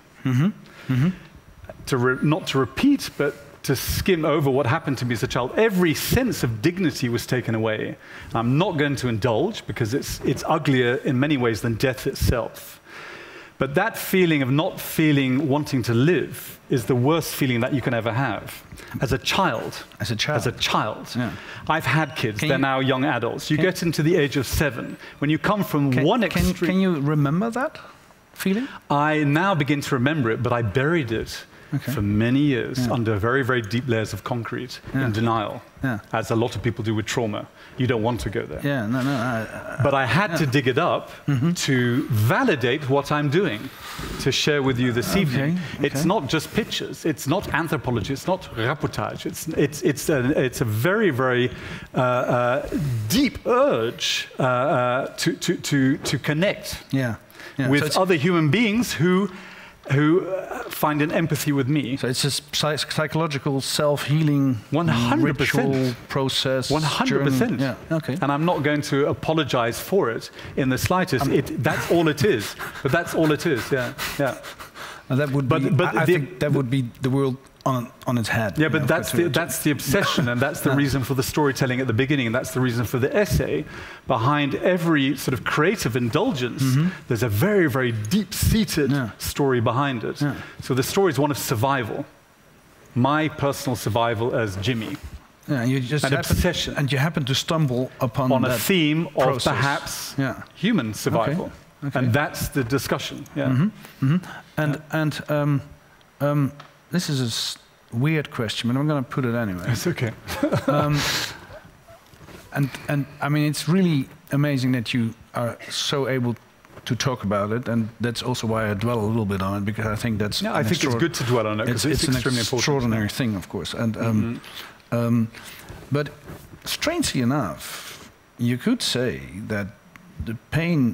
Not to repeat, but to skim over what happened to me as a child. Every sense of dignity was taken away. I'm not going to indulge because it's uglier in many ways than death itself. But that feeling of not wanting to live is the worst feeling that you can ever have. As a child. As a child. As a child. Yeah. I've had kids, they're now young adults. You get into the age of 7. When you come from one extreme... Can you remember that feeling? I now begin to remember it, but I buried it for many years under very, very deep layers of concrete in denial, as a lot of people do with trauma. You don't want to go there. Yeah, no. But I had to dig it up to validate what I'm doing, to share with you this evening. It's not just pictures. It's not anthropology. It's not rapportage. It's a very, very deep urge to connect with other human beings who find an empathy with me. So it's a psychological self-healing ritual process. 100%. Yeah. Okay. And I'm not going to apologize for it in the slightest. That's all it is. But that's all it is. Yeah. And that would be. I think that would be the world on its head. Yeah, but that's the obsession, and that's the reason for the storytelling at the beginning, and that's the reason for the essay. Behind every sort of creative indulgence, there's a very, very deep-seated story behind it. So the story is one of survival, my personal survival as Jimmy. Yeah, you just obsession, and you happen to stumble upon a theme process. Of perhaps human survival, and that's the discussion. Yeah. This is a weird question, but I'm going to put it anyway. It's okay. And I mean, it's really amazing that you are so able to talk about it, and that's also why I dwell a little bit on it, because I think that's I think it's good to dwell on it because it's extremely an extraordinary thing, of course. And but strangely enough, you could say that the pain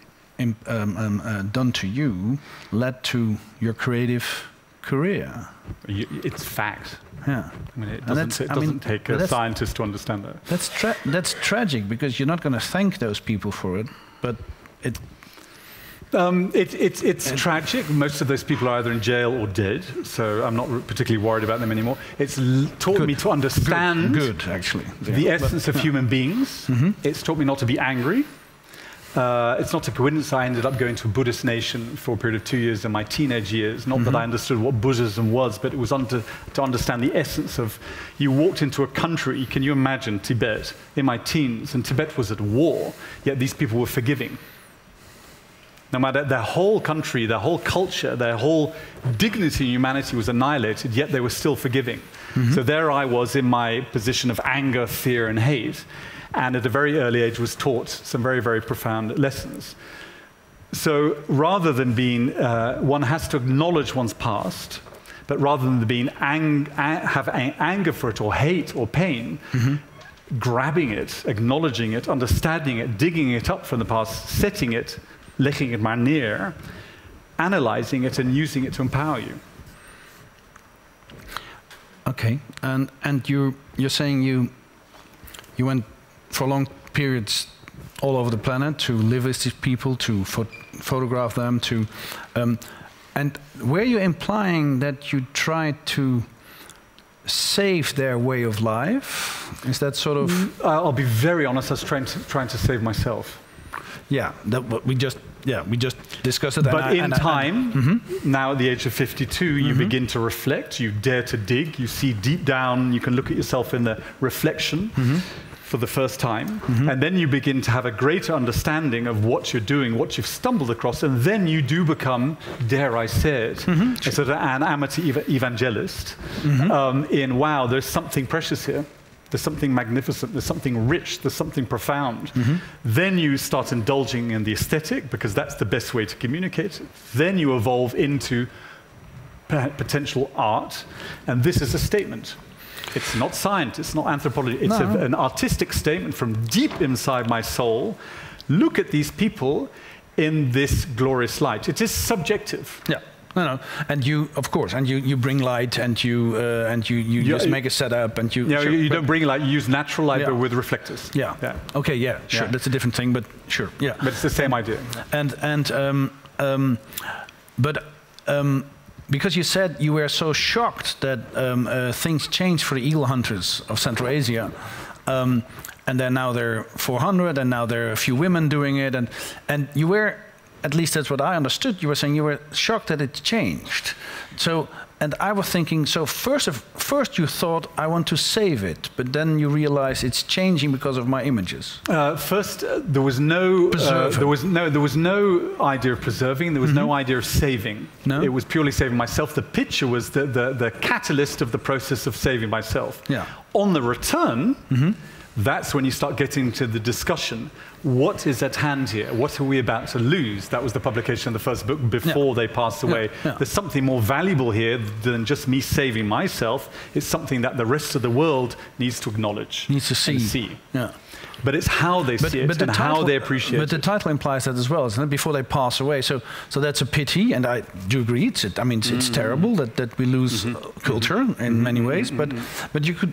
done to you led to your creative career. It's fact. Yeah. I mean, it doesn't take a scientist to understand that. That's tragic, because you're not going to thank those people for it, but it. It's tragic. Most of those people are either in jail or dead, so I'm not particularly worried about them anymore. It's taught me to understand actually the essence of human beings. It's taught me not to be angry. It's not a coincidence I ended up going to a Buddhist nation for a period of 2 years in my teenage years. Not that I understood what Buddhism was, but it was to understand the essence of... You walked into a country, can you imagine Tibet, in my teens, and Tibet was at war, yet these people were forgiving. No matter their whole country, their whole culture, their whole dignity and humanity was annihilated, yet they were still forgiving. So there I was in my position of anger, fear, and hate. And at a very early age was taught some very, very profound lessons. So rather than being, one has to acknowledge one's past, but rather than being have anger for it or hate or pain, grabbing it, acknowledging it, understanding it, digging it up from the past, setting it, letting it marinere, analyzing it and using it to empower you. Okay, and you're saying you went for long periods all over the planet to live with these people, to photograph them, to, and were you implying that you tried to save their way of life? Is that sort of? I'll be very honest. I was trying to save myself. Yeah, we just discussed it. But in time, now at the age of 52, you begin to reflect. You dare to dig. You see deep down. You can look at yourself in the reflection for the first time, and then you begin to have a greater understanding of what you're doing, what you've stumbled across, and then you do become, dare I say it, a sort of an amateur evangelist. In wow, there's something precious here. There's something magnificent, there's something rich, there's something profound. Then you start indulging in the aesthetic, because that's the best way to communicate. Then you evolve into potential art, and this is a statement. It's not science, it's not anthropology, it's an artistic statement from deep inside my soul. Look at these people in this glorious light. It is subjective. Yeah. No, and you, of course, and you bring light, and you just make a setup, and you. Yeah, sure, you don't bring light. You use natural light, but with reflectors. Yeah. Okay. Yeah. Sure. That's a different thing, but sure. Yeah. But it's the same idea. Because you said you were so shocked that things changed for the eagle hunters of Central Asia, and then now there are 400, and now there are a few women doing it, and you were. At least that's what I understood. You were saying you were shocked that it changed. So, and I was thinking. So first you thought I want to save it, but then you realize it's changing because of my images. First, there was no idea of preserving. There was no idea of saving. No? It was purely saving myself. The picture was the catalyst of the process of saving myself. Yeah. On the return. That's when you start getting to the discussion. What is at hand here? What are we about to lose? That was the publication of the first book before they passed away. There's something more valuable here than just me saving myself. It's something that the rest of the world needs to acknowledge. Needs to see. Yeah. But it's how they see it and how they appreciate it. But the title implies that as well, isn't it? Before they pass away. So that's a pity, and I do agree. It's terrible that we lose culture in many ways. But you could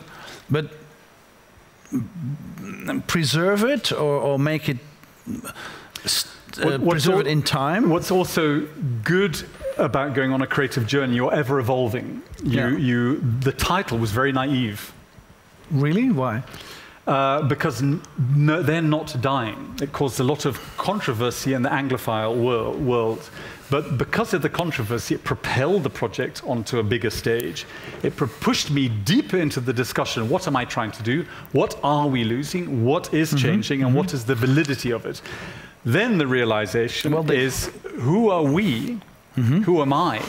preserve it or make it preserve it in time. What's also good about going on a creative journey, you're ever evolving. The title was very naive. Really? Why? Because they're not dying. It caused a lot of controversy in the Anglophile world. But because of the controversy, it propelled the project onto a bigger stage. It pushed me deeper into the discussion. What am I trying to do? What are we losing? What is changing? And what is the validity of it? Then the realization is, who are we? Who am I?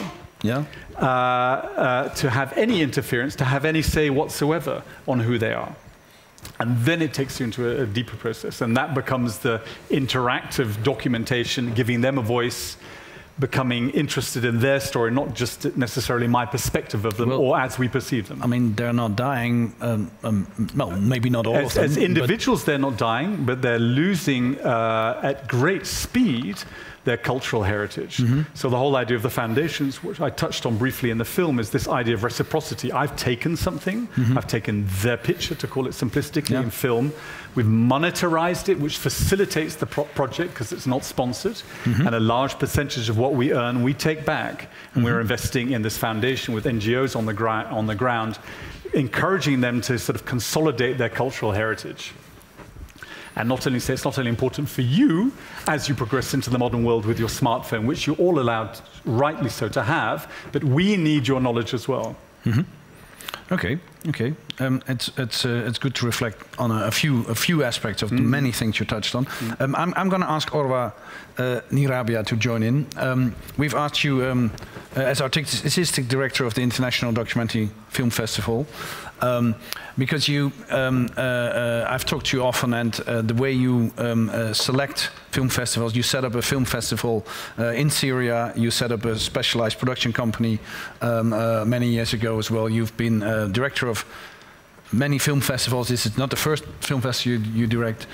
To have any interference, to have any say whatsoever on who they are. And then it takes you into a deeper process. And that becomes the interactive documentation, giving them a voice, becoming interested in their story, not just necessarily my perspective of them or as we perceive them. I mean, they're not dying, well, maybe not all of them. As individuals, they're not dying, but they're losing at great speed their cultural heritage. So the whole idea of the foundations, which I touched on briefly in the film, is this idea of reciprocity. I've taken something, I've taken their picture, to call it simplistically in film. We've monetarized it, which facilitates the project because it's not sponsored. And a large percentage of what we earn, we take back. And we're investing in this foundation with NGOs on the ground, encouraging them to sort of consolidate their cultural heritage. And not only say it's not only important for you as you progress into the modern world with your smartphone, which you're all allowed, rightly so, to have, but we need your knowledge as well. Okay. It's good to reflect on a few aspects of the many things you touched on. I'm going to ask Orwa Nyrabia to join in. We've asked you, as artistic director of the International Documentary Film Festival, because I've talked to you often, and the way you select film festivals. You set up a film festival in Syria. You set up a specialized production company many years ago as well. You've been director of many film festivals. This is not the first film festival you direct.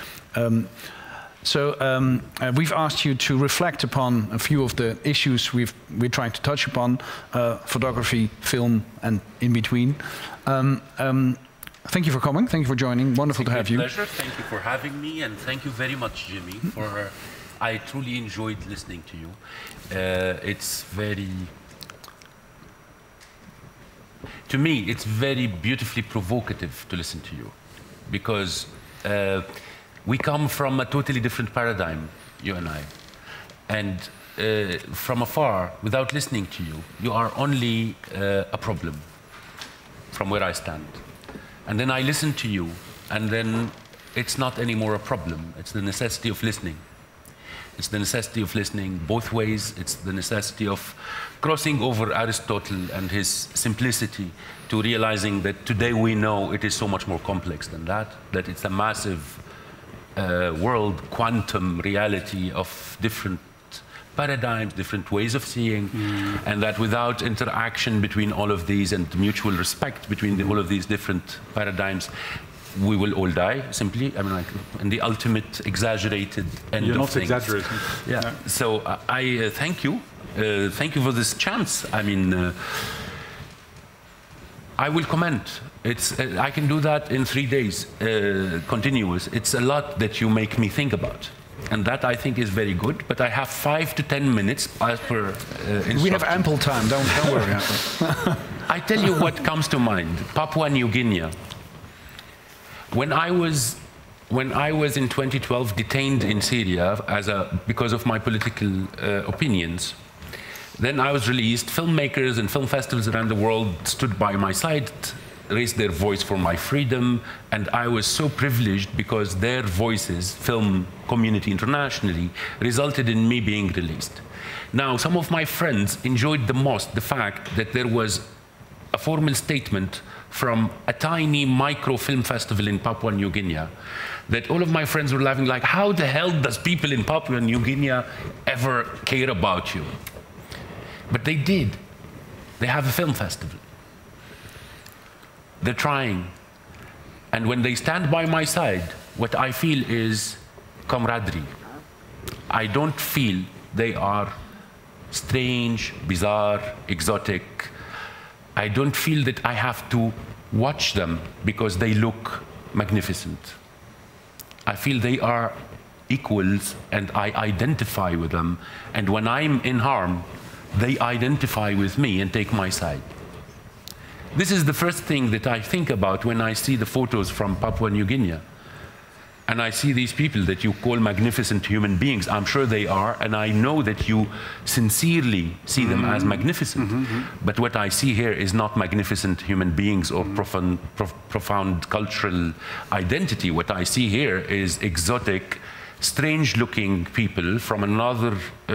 We've asked you to reflect upon a few of the issues we're trying to touch upon, photography, film, and in between. Thank you for coming. Thank you for joining. Wonderful to have you. Pleasure. Thank you for having me, and thank you very much, Jimmy, for I truly enjoyed listening to you. It's very, to me, it's very beautifully provocative to listen to you, because we come from a totally different paradigm, you and I. And from afar, without listening to you, you are only a problem from where I stand. And then I listen to you, and then it's not anymore a problem. It's the necessity of listening. It's the necessity of listening both ways. It's the necessity of crossing over Aristotle and his simplicity to realizing that today we know it is so much more complex than that, that it's a massive world, quantum reality of different paradigms, different ways of seeing, and that without interaction between all of these and mutual respect between all of these different paradigms, we will all die, simply. I mean, like, in the ultimate exaggerated end You're of not things. exaggerating. Yeah. No. So I thank you. Thank you for this chance. I mean, I will comment. I can do that in 3 days, continuous. It's a lot that you make me think about. And that, I think, is very good. But I have 5 to 10 minutes as per instruction. We have ample time, don't worry. I tell you what comes to mind. Papua New Guinea. When I was in 2012 detained in Syria because of my political opinions, then I was released. Filmmakers and film festivals around the world stood by my side, raised their voice for my freedom, and I was so privileged because their voices, film community internationally, resulted in me being released. Now, some of my friends enjoyed the most the fact that there was a formal statement from a tiny micro film festival in Papua New Guinea, that all of my friends were laughing like, how the hell does people in Papua New Guinea ever care about you? But they did. They have a film festival. They're trying. And when they stand by my side, what I feel is camaraderie. I don't feel they are strange, bizarre, exotic. I don't feel that I have to watch them because they look magnificent. I feel they are equals and I identify with them. And when I'm in harm, they identify with me and take my side. This is the first thing that I think about when I see the photos from Papua New Guinea. And I see these people that you call magnificent human beings. I'm sure they are, and I know that you sincerely see them as magnificent. But what I see here is not magnificent human beings or profound cultural identity. What I see here is exotic, strange-looking people from another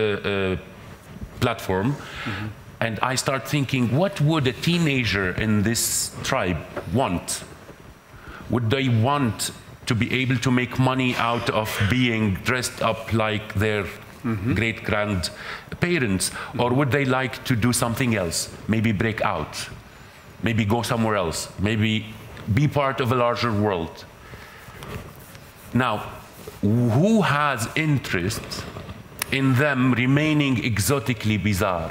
platform. And I start thinking, what would a teenager in this tribe want? Would they want to be able to make money out of being dressed up like their great-grandparents? Or would they like to do something else? Maybe break out, maybe go somewhere else, maybe be part of a larger world. Now, who has interest in them remaining exotically bizarre?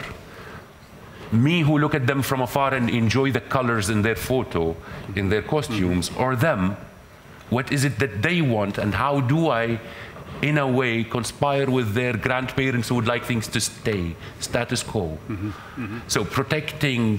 Me, who look at them from afar and enjoy the colors in their photo, in their costumes, or them? What is it that they want, and how do I, in a way, conspire with their grandparents who would like things to stay status quo? So protecting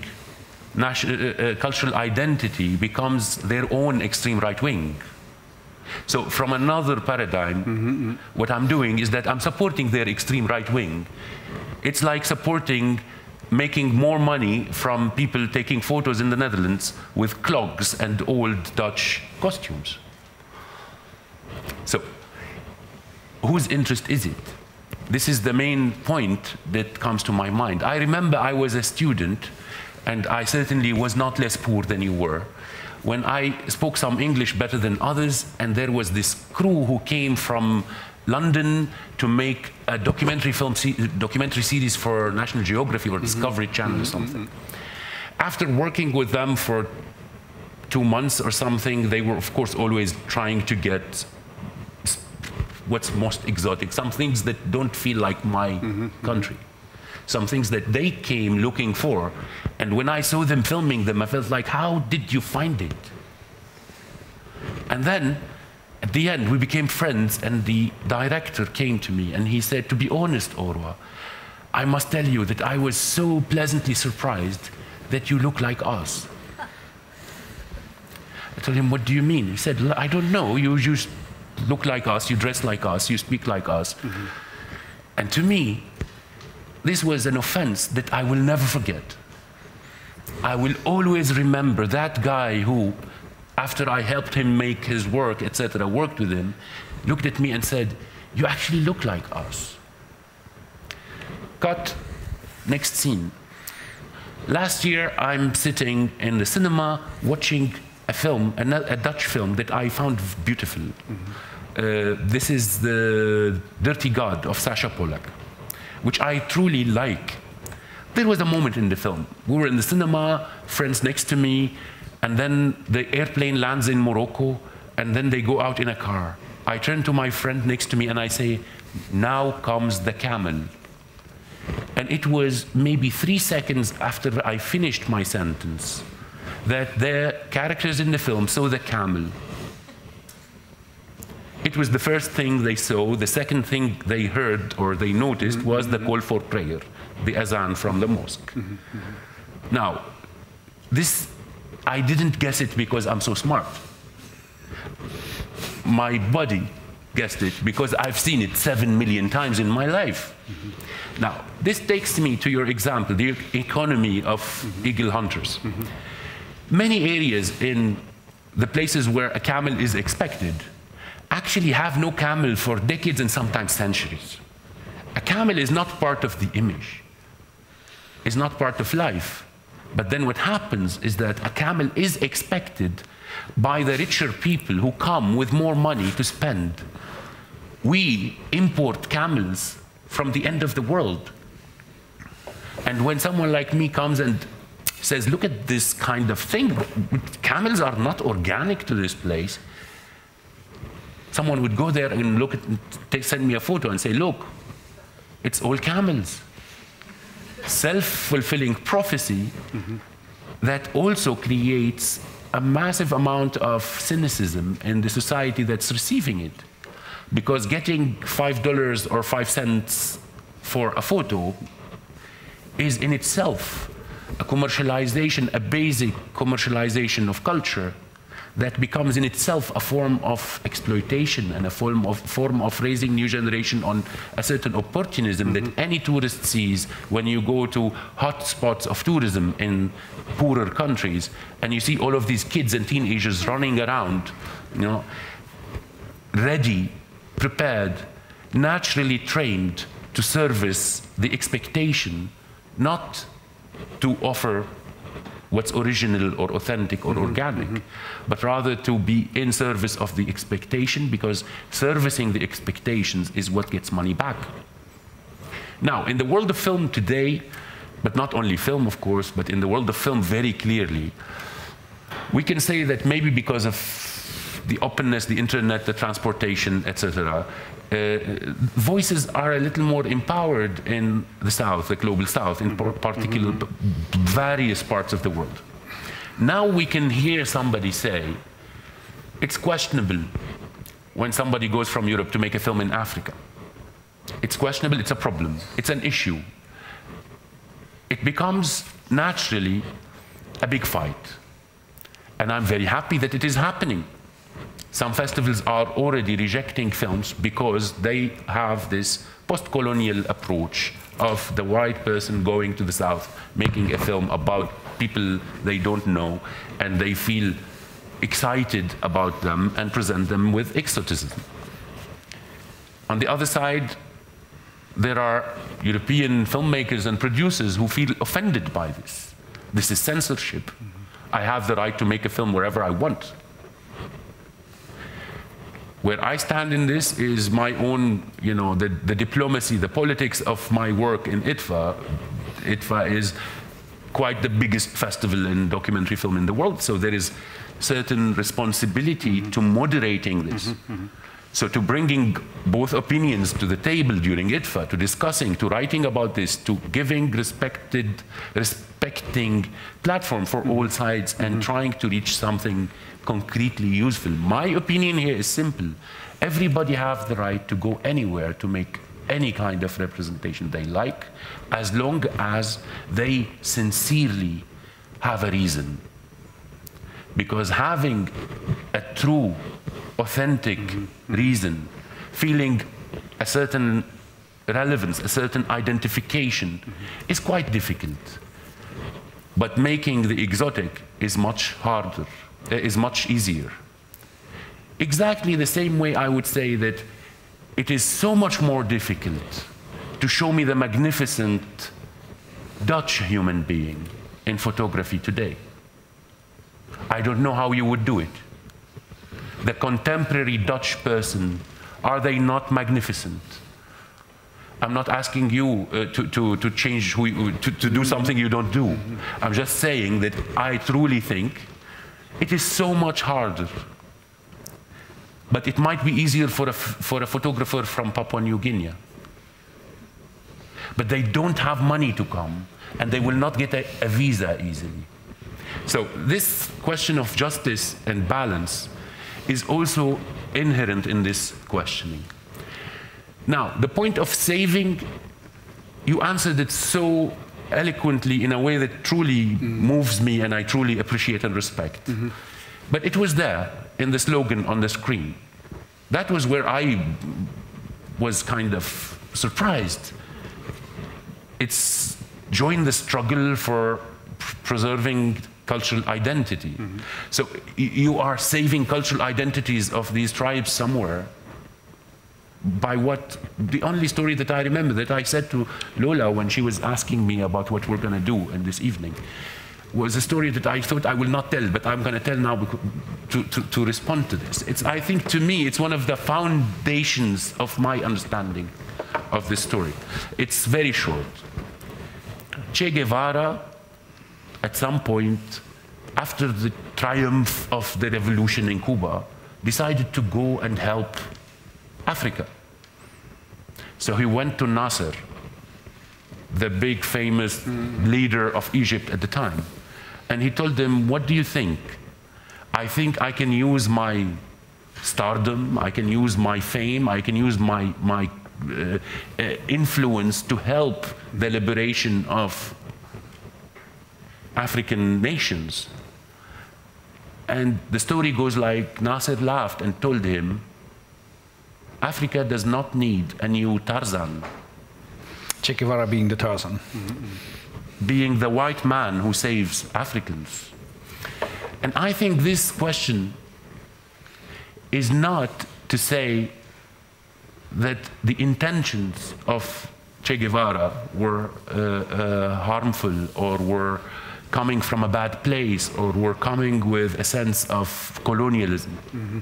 cultural identity becomes their own extreme right wing. So from another paradigm, what I'm doing is that I'm supporting their extreme right wing. It's like supporting making more money from people taking photos in the Netherlands with clogs and old Dutch costumes. So, whose interest is it? This is the main point that comes to my mind. I remember I was a student, and I certainly was not less poor than you were, when I spoke some English better than others, and there was this crew who came from London to make a documentary series for National Geography or Discovery Channel or something. After working with them for 2 months or something, they were, of course, always trying to get what's most exotic, some things that don't feel like my country, some things that they came looking for. And when I saw them filming them, I felt like, how did you find it? And then At the end, we became friends, and the director came to me and he said, to be honest, Orwa, I must tell you that I was so pleasantly surprised that you look like us. I told him, what do you mean? He said, I don't know, you look like us, you dress like us, you speak like us. Mm-hmm. And to me, this was an offense that I will never forget. I will always remember that guy who, after I helped him make his work, etc., worked with him, looked at me and said, you actually look like us. Cut, next scene. Last year, I'm sitting in the cinema watching a film, a Dutch film that I found beautiful. Mm-hmm. This is The Dirty God of Sacha Polak, which I truly like. There was a moment in the film. We were in the cinema, friends next to me, and then the airplane lands in Morocco, and then they go out in a car. I turn to my friend next to me and I say, now comes the camel. And it was maybe 3 seconds after I finished my sentence that the characters in the film saw the camel. It was the first thing they saw. The second thing they heard or they noticed was the call for prayer, the azan from the mosque. Now, this, I didn't guess it because I'm so smart. My body guessed it because I've seen it 7 million times in my life. Now, this takes me to your example, the economy of eagle hunters. Many areas in the places where a camel is expected actually have no camel for decades and sometimes centuries. A camel is not part of the image, is not part of life. But then what happens is that a camel is expected by the richer people who come with more money to spend. We import camels from the end of the world. And when someone like me comes and says, look at this kind of thing, camels are not organic to this place, someone would go there and look at, send me a photo and say, look, it's all camels. Self-fulfilling prophecy that also creates a massive amount of cynicism in the society that's receiving it. Because getting $5 or 5 cents for a photo is in itself a commercialization, a basic commercialization of culture that becomes in itself a form of exploitation and a form of raising new generation on a certain opportunism that any tourist sees when you go to hot spots of tourism in poorer countries and you see all of these kids and teenagers running around, you know, ready, prepared, naturally trained to service the expectation, not to offer what's original or authentic or organic, but rather to be in service of the expectation, because servicing the expectations is what gets money back. Now, in the world of film today, but not only film, of course, but in the world of film very clearly, we can say that maybe because of the openness, the internet, the transportation, etc., voices are a little more empowered in the South, the global South, in particular various parts of the world. Now we can hear somebody say, it's questionable when somebody goes from Europe to make a film in Africa. It's questionable, it's a problem, it's an issue. It becomes naturally a big fight. And I'm very happy that it is happening. Some festivals are already rejecting films because they have this post-colonial approach of the white person going to the South, making a film about people they don't know, and they feel excited about them and present them with exoticism. On the other side, there are European filmmakers and producers who feel offended by this. This is censorship. I have the right to make a film wherever I want. Where I stand in this is my own, you know, the diplomacy, the politics of my work in IDFA. IDFA is quite the biggest festival in documentary film in the world, so there is certain responsibility to moderating this. So to bringing both opinions to the table during IDFA, to discussing, to writing about this, to giving respecting platform for all sides and trying to reach something concretely useful. My opinion here is simple. Everybody has the right to go anywhere to make any kind of representation they like, as long as they sincerely have a reason. Because having a true, authentic reason, feeling a certain relevance, a certain identification, is quite difficult. But making the exotic is much harder, is much easier. Exactly the same way I would say that it is so much more difficult to show me the magnificent Dutch human being in photography today. I don't know how you would do it. The contemporary Dutch person, are they not magnificent? I'm not asking you to change to do something you don't do. I'm just saying that I truly think it is so much harder. But it might be easier for a photographer from Papua New Guinea. But they don't have money to come, and they will not get a visa easily. So this question of justice and balance is also inherent in this questioning. Now, the point of saving, you answered it so eloquently in a way that truly moves me and I truly appreciate and respect. But it was there in the slogan on the screen. That was where I was kind of surprised. It's join the struggle for preserving cultural identity. So you are saving cultural identities of these tribes somewhere. By what? The only story that I remember that I said to Lola when she was asking me about what we're going to do in this evening was a story that I thought I will not tell, but I'm going to tell now to respond to this. I think to me, it's one of the foundations of my understanding of this story. It's very short. Che Guevara, at some point, after the triumph of the revolution in Cuba, decided to go and help Africa. So he went to Nasser, the big famous leader of Egypt at the time, and he told them, what do you think? I think I can use my stardom, I can use my fame, I can use my influence to help the liberation of African nations. And the story goes like, Nasser laughed and told him, Africa does not need a new Tarzan. Che Guevara being the Tarzan. Being the white man who saves Africans. And I think this question is not to say that the intentions of Che Guevara were harmful or were coming from a bad place or were coming with a sense of colonialism.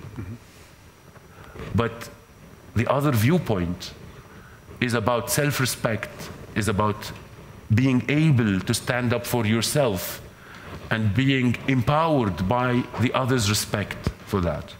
But the other viewpoint is about self-respect, is about being able to stand up for yourself and being empowered by the other's respect for that.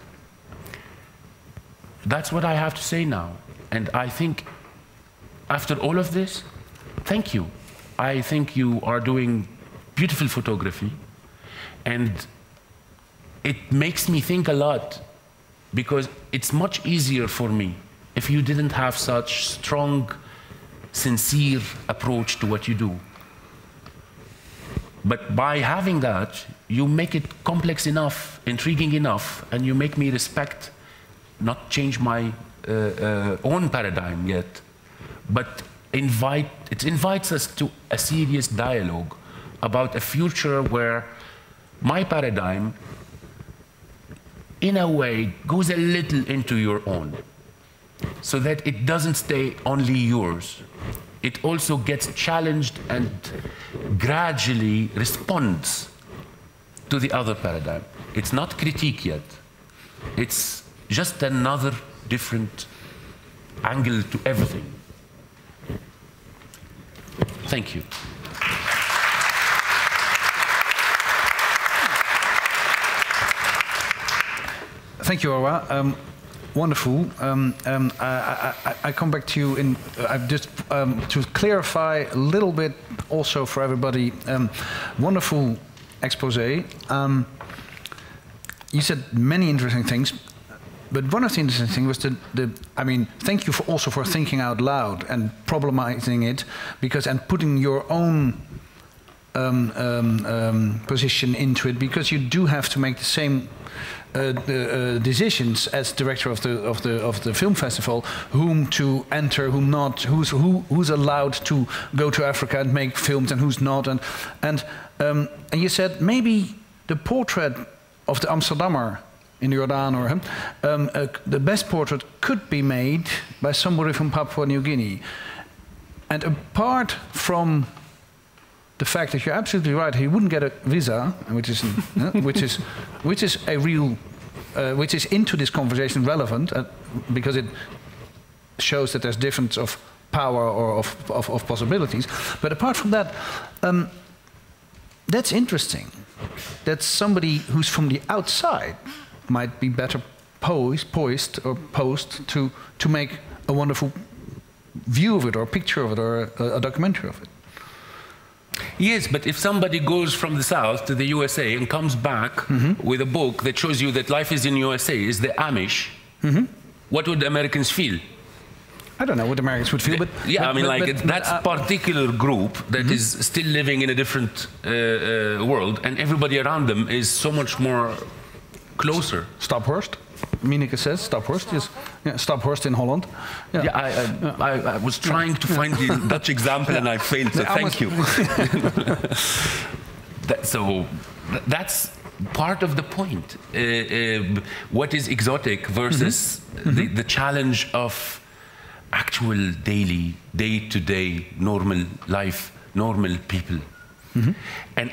That's what I have to say now. And I think after all of this, thank you. I think you are doing beautiful photography. And it makes me think a lot, because it's much easier for me if you didn't have such strong, sincere approach to what you do. But by having that, you make it complex enough, intriguing enough, and you make me respect, not change my own paradigm yet, but it invites us to a serious dialogue about a future where my paradigm, in a way, goes a little into your own, so that it doesn't stay only yours. It also gets challenged and gradually responds to the other paradigm. It's not critique yet. It's just another different angle to everything. Thank you. Thank you, Orwa. wonderful. I come back to you in just to clarify a little bit also for everybody. Wonderful expose. You said many interesting things, but one of the interesting things was I mean, thank you also for thinking out loud and problematizing it, and putting your own position into it, because you do have to make the same decisions as director of the film festival, whom to enter, whom not, who's allowed to go to Africa and make films and who's not, and you said maybe the portrait of the Amsterdammer in Jordan, or the best portrait could be made by somebody from Papua New Guinea, and apart from the fact that you're absolutely right, he wouldn't get a visa, which is a real, which is into this conversation relevant, because it shows that there's difference of power or of possibilities. But apart from that, that's interesting. That somebody who's from the outside might be better posed to make a wonderful view of it, or a picture of it, or a documentary of it. Yes, but if somebody goes from the South to the USA and comes back with a book that shows you that life is in USA, is the Amish, what would the Americans feel? I don't know what Americans would feel, but... Yeah, I mean, that particular group that is still living in a different world, and everybody around them is so much more closer. Staphorst. Mineke says Staphorst is Staphorst in Holland. Yeah, I was trying to find the Dutch example and I failed, so thank you. So that's part of the point. What is exotic versus the challenge of actual daily, day-to-day, normal life, normal people. And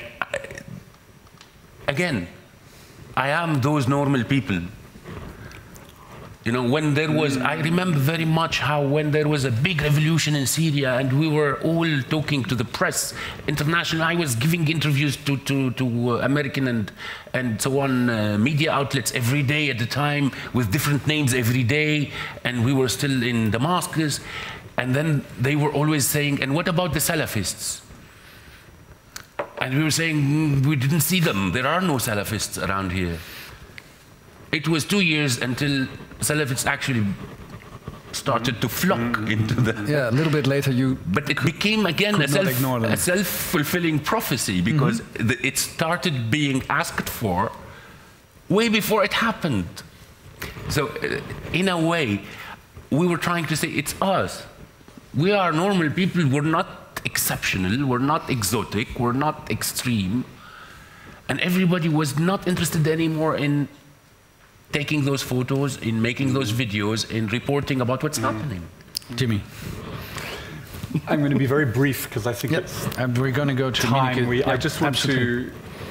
again, I am those normal people. You know, when there was, I remember very much how when there was a big revolution in Syria and we were all talking to the press, international, I was giving interviews to American and so on media outlets every day at the time with different names every day, and we were still in Damascus, and then they were always saying, and what about the Salafists? And we were saying, we didn't see them, there are no Salafists around here. It was 2 years until Salafists actually started to flock into the... Yeah, a little bit later you... But it became again a self-fulfilling prophecy, because it started being asked for way before it happened. So in a way, we were trying to say, it's us. We are normal people, we're not exceptional, we're not exotic, we're not extreme. And everybody was not interested anymore in taking those photos, in making those videos, in reporting about what's happening. Jimmy. I'm going to be very brief because I think it's and we're going to go to time. I just want to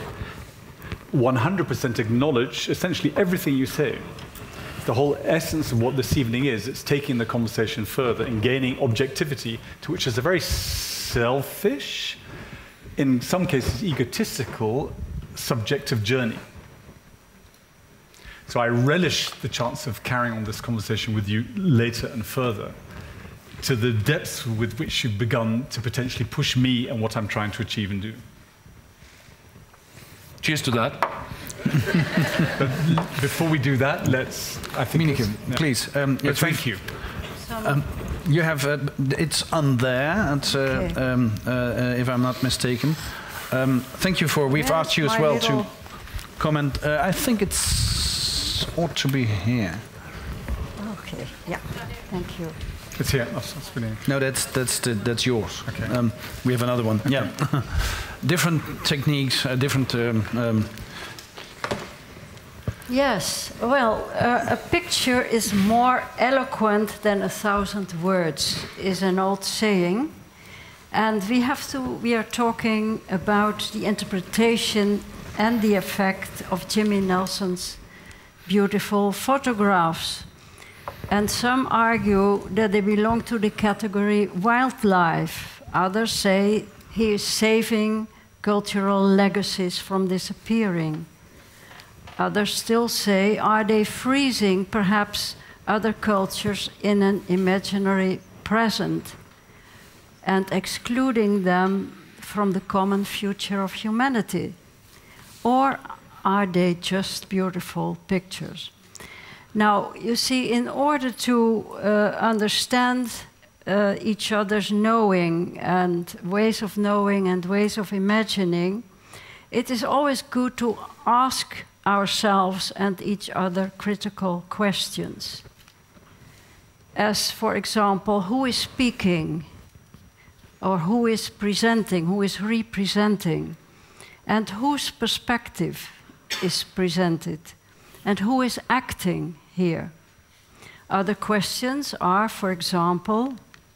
100% acknowledge essentially everything you say. The whole essence of what this evening is, it's taking the conversation further and gaining objectivity, to which is a very selfish, in some cases egotistical, subjective journey. So I relish the chance of carrying on this conversation with you later and further, to the depths with which you've begun to potentially push me and what I'm trying to achieve and do. Cheers to that. But before we do that, let's... I think Mineke, please. thank you. You have... it's on there, it's, if I'm not mistaken. Thank you for... We've asked you as well to comment. I think it's ought to be here. Okay, yeah, thank you. It's here. No, that's yours. Okay. We have another one. Okay. Yeah, different techniques, different. Yes, well, a picture is more eloquent than 1,000 words, is an old saying, and we are talking about the interpretation and the effect of Jimmy Nelson's beautiful photographs. And some argue that they belong to the category wildlife. Others say he is saving cultural legacies from disappearing. Others still say, are they freezing perhaps other cultures in an imaginary present and excluding them from the common future of humanity? Or are they just beautiful pictures? Now, you see, in order to understand each other's knowing and ways of imagining, it is always good to ask ourselves and each other critical questions. As, for example, who is speaking? Or who is presenting? Who is representing? And whose perspective is presented? And who is acting here? Other questions are, for example,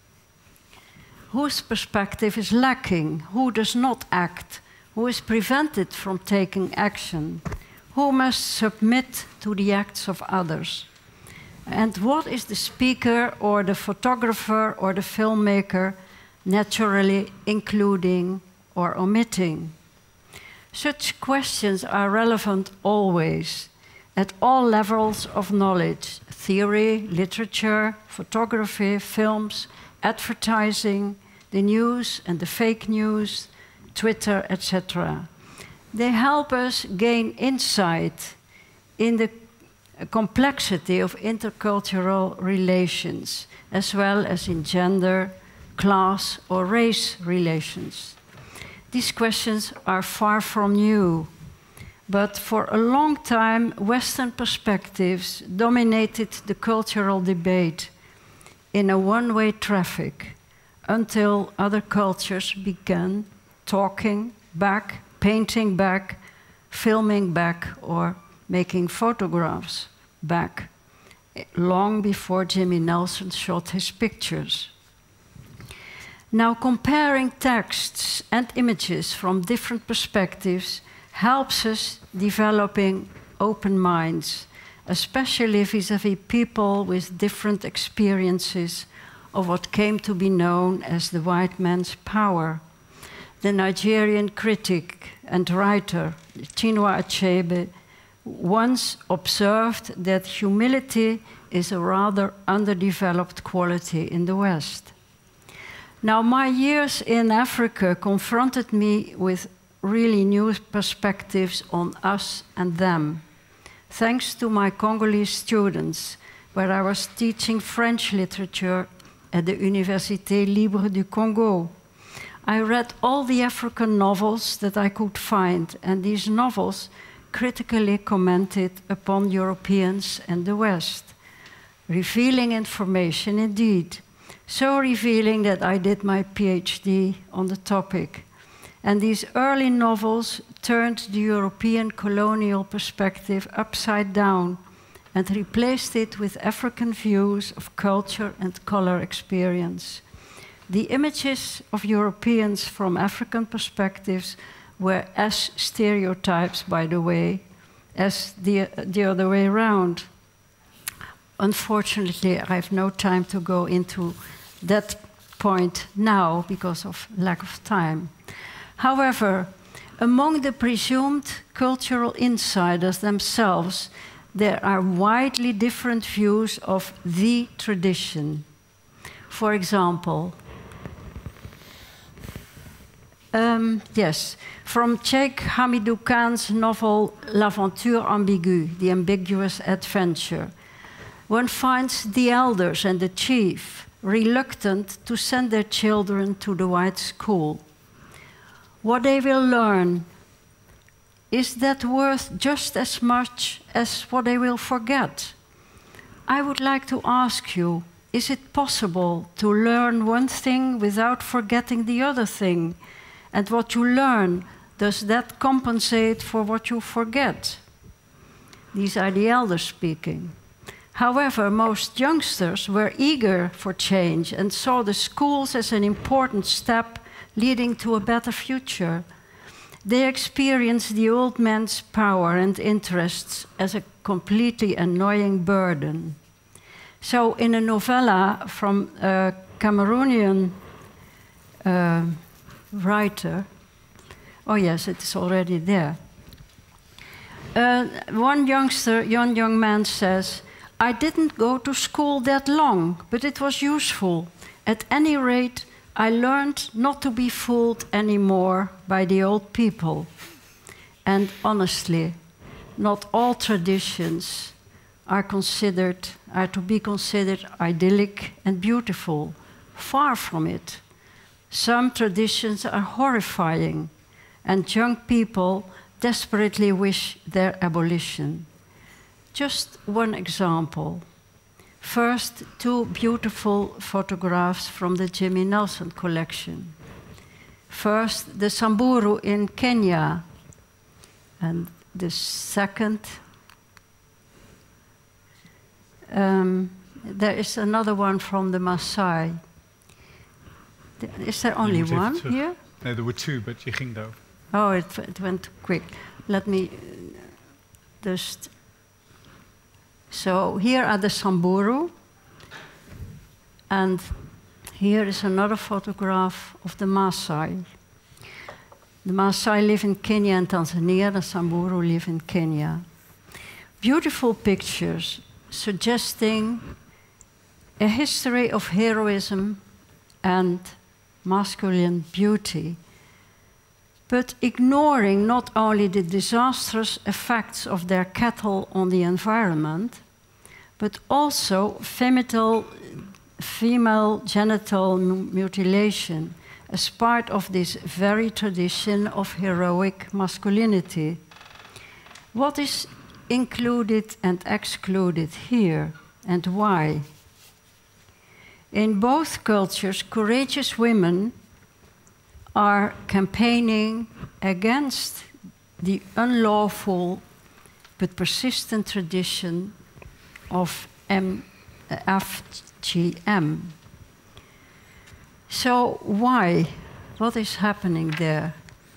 whose perspective is lacking? Who does not act? Who is prevented from taking action? Who must submit to the acts of others? And what is the speaker or the photographer or the filmmaker naturally including or omitting? Such questions are relevant always, at all levels of knowledge: theory, literature, photography, films, advertising, the news and the fake news, Twitter, etc. They help us gain insight in the complexity of intercultural relations, as well as in gender, class, or race relations. These questions are far from new, but for a long time, Western perspectives dominated the cultural debate in a one-way traffic until other cultures began talking back, painting back, filming back, or making photographs back, long before Jimmy Nelson shot his pictures. Now, comparing texts and images from different perspectives helps us developing open minds, especially vis-à-vis people with different experiences of what came to be known as the white man's power. The Nigerian critic and writer Chinua Achebe once observed that humility is a rather underdeveloped quality in the West. Now, my years in Africa confronted me with really new perspectives on us and them. Thanks to my Congolese students, where I was teaching French literature at the Université Libre du Congo, I read all the African novels that I could find, and these novels critically commented upon Europeans and the West. Revealing information indeed, so revealing that I did my PhD on the topic. And these early novels turned the European colonial perspective upside down and replaced it with African views of culture and color experience. The images of Europeans from African perspectives were as stereotypes, by the way, as the other way around. Unfortunately, I have no time to go into that point now because of lack of time. However, among the presumed cultural insiders themselves, there are widely different views of the tradition. For example, from Cheikh Hamidou Khan's novel L'Aventure Ambiguë, The Ambiguous Adventure, one finds the elders and the chief reluctant to send their children to the white school. What they will learn, is that worth just as much as what they will forget? I would like to ask you, is it possible to learn one thing without forgetting the other thing? And what you learn, does that compensate for what you forget? These are the elders speaking. However, most youngsters were eager for change and saw the schools as an important step leading to a better future. They experienced the old man's power and interests as a completely annoying burden. So in a novella from a Cameroonian writer, oh yes, it is already there. One young man says, I didn't go to school that long, but it was useful. At any rate, I learned not to be fooled anymore by the old people. And honestly, not all traditions are to be considered idyllic and beautiful. Far from it. Some traditions are horrifying, and young people desperately wish their abolition. Just one example. First, 2 beautiful photographs from the Jimmy Nelson collection. First, the Samburu in Kenya, and the second, there is another one from the Maasai. Is there only one here? No, there were 2, but je ging daar. Oh, it went quick. Let me just... So here are the Samburu. And here is another photograph of the Maasai. The Maasai live in Kenya and Tanzania. The Samburu live in Kenya. Beautiful pictures suggesting a history of heroism and masculine beauty, but ignoring not only the disastrous effects of their cattle on the environment, but also female genital mutilation as part of this very tradition of heroic masculinity. What is included and excluded here, and why? In both cultures, courageous women are campaigning against the unlawful but persistent tradition of FGM. So why? What is happening there?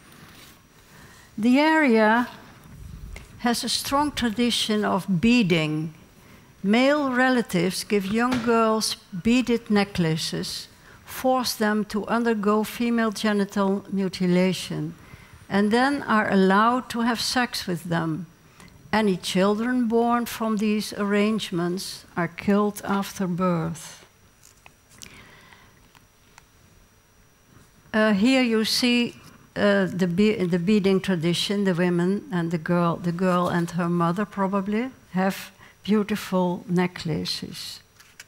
The area has a strong tradition of beading. Male relatives give young girls beaded necklaces, force them to undergo female genital mutilation, and then are allowed to have sex with them. Any children born from these arrangements are killed after birth. Here you see the beading tradition. The women and the girl and her mother probably have beautiful necklaces.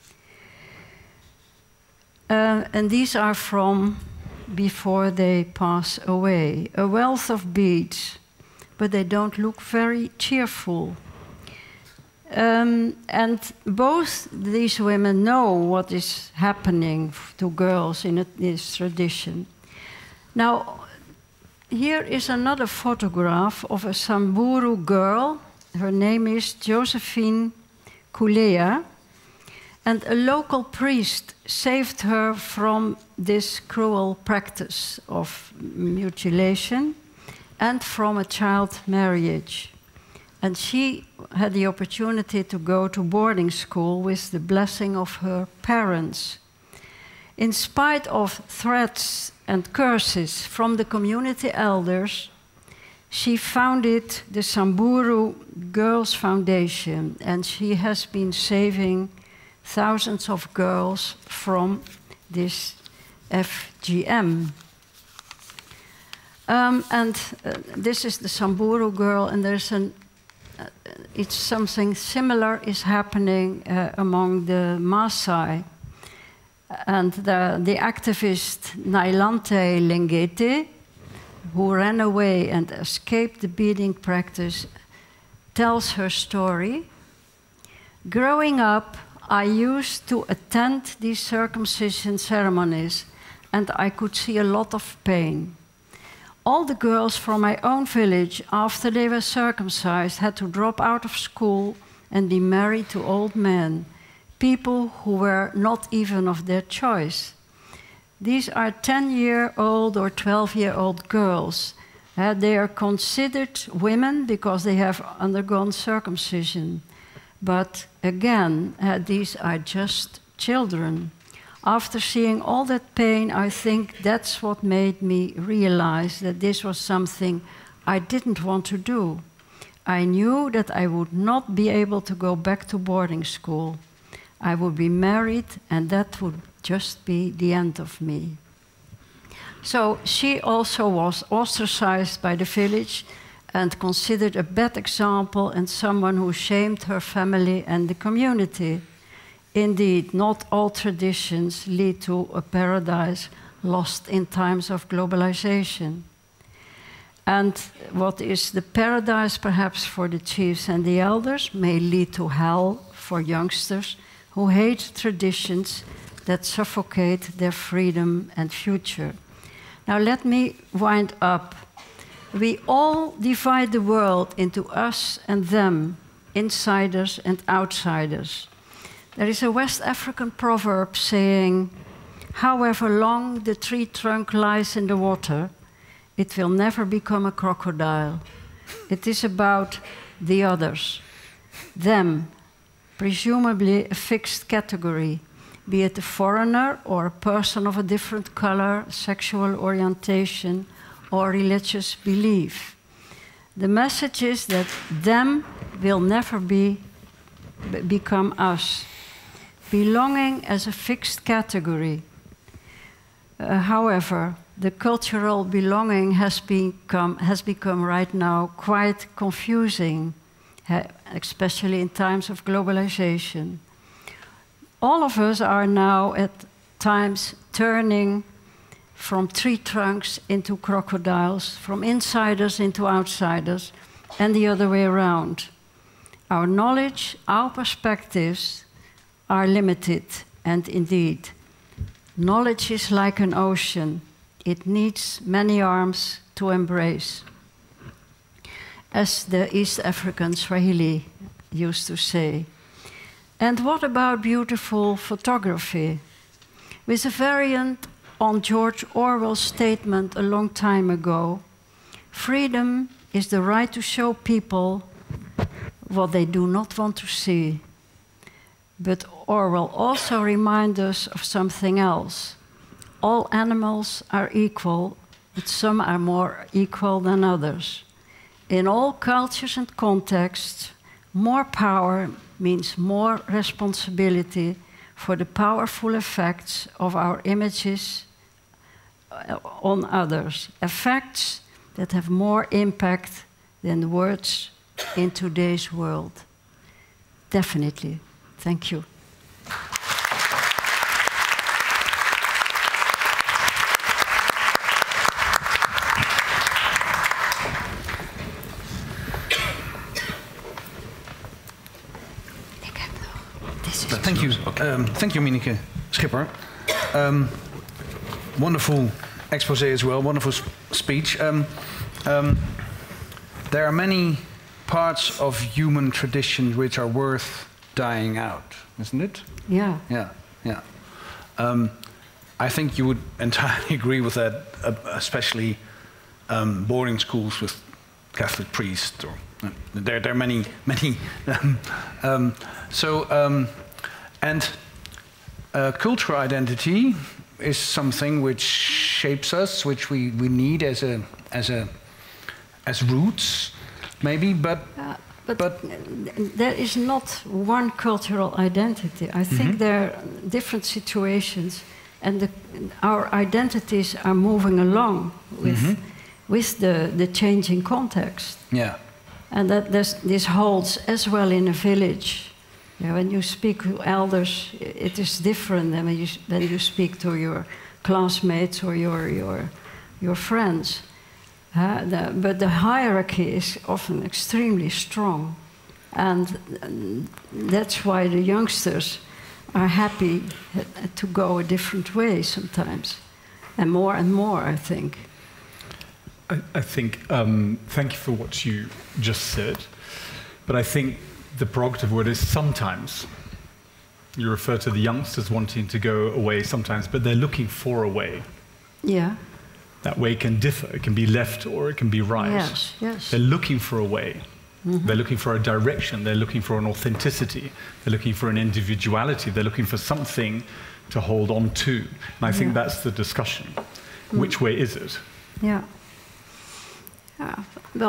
And these are from before they pass away. A wealth of beads, but they don't look very cheerful. And both these women know what is happening to girls in this tradition. Now, here is another photograph of a Samburu girl. Her name is Josephine Kulea. And a local priest saved her from this cruel practice of mutilation and from a child marriage. And she had the opportunity to go to boarding school with the blessing of her parents. In spite of threats and curses from the community elders, she founded the Samburu Girls Foundation, and she has been saving thousands of girls from this FGM. This is the Samburu girl, and there's it's something similar is happening among the Maasai. And the activist Nailante Lengete, who ran away and escaped the beading practice, tells her story. Growing up, I used to attend these circumcision ceremonies, and I could see a lot of pain. All the girls from my own village, after they were circumcised, had to drop out of school and be married to old men, people who were not even of their choice. These are 10-year-old or 12-year-old girls. They are considered women because they have undergone circumcision. But again, these are just children. After seeing all that pain, I think that's what made me realize that this was something I didn't want to do. I knew that I would not be able to go back to boarding school. I would be married, and that would just be the end of me. So she also was ostracized by the village and considered a bad example and someone who shamed her family and the community. Indeed, not all traditions lead to a paradise lost in times of globalization. And what is the paradise perhaps for the chiefs and the elders may lead to hell for youngsters who hate traditions that suffocate their freedom and future. Now let me wind up. We all divide the world into us and them, insiders and outsiders. There is a West African proverb saying, however long the tree trunk lies in the water, it will never become a crocodile. It is about the others, them, presumably a fixed category, be it a foreigner or a person of a different color, sexual orientation, or religious belief. The message is that them will never become us. Belonging as a fixed category. However, the cultural belonging has become right now quite confusing, especially in times of globalization. All of us are now at times turning from tree trunks into crocodiles, from insiders into outsiders, and the other way around. Our knowledge, our perspectives are limited, and indeed, knowledge is like an ocean. It needs many arms to embrace. As the East African Swahili used to say. And what about beautiful photography? With a variant on George Orwell's statement a long time ago, freedom is the right to show people what they do not want to see. But Orwell also reminds us of something else. All animals are equal, but some are more equal than others. In all cultures and contexts, more power means more responsibility for the powerful effects of our images on others. Effects that have more impact than words in today's world. Definitely. Thank you. Thank you. Thank you, Mineke Schipper. Wonderful expose as well, wonderful speech. There are many parts of human tradition which are worth dying out, isn't it? Yeah. Yeah, yeah. I think you would entirely agree with that, especially boarding schools with Catholic priests. Or, there are many. Cultural identity is something which shapes us, which we need as roots, maybe, but there is not one cultural identity. I think there are different situations, and our identities are moving along with the changing context. Yeah. And that this holds as well in a village. Yeah, when you speak to elders, it is different than when you speak to your classmates or your friends. But the hierarchy is often extremely strong. And that's why the youngsters are happy to go a different way sometimes. And more, I think. I think, thank you for what you just said. But I think the prerogative word is sometimes. You refer to the youngsters wanting to go away sometimes, but they're looking for a way. Yeah. That way can differ. It can be left or it can be right. Yes, yes. They're looking for a way. They're looking for a direction. They're looking for an authenticity. They're looking for an individuality. They're looking for something to hold on to. And I think that's the discussion. Which way is it? Yeah. Yeah. Well,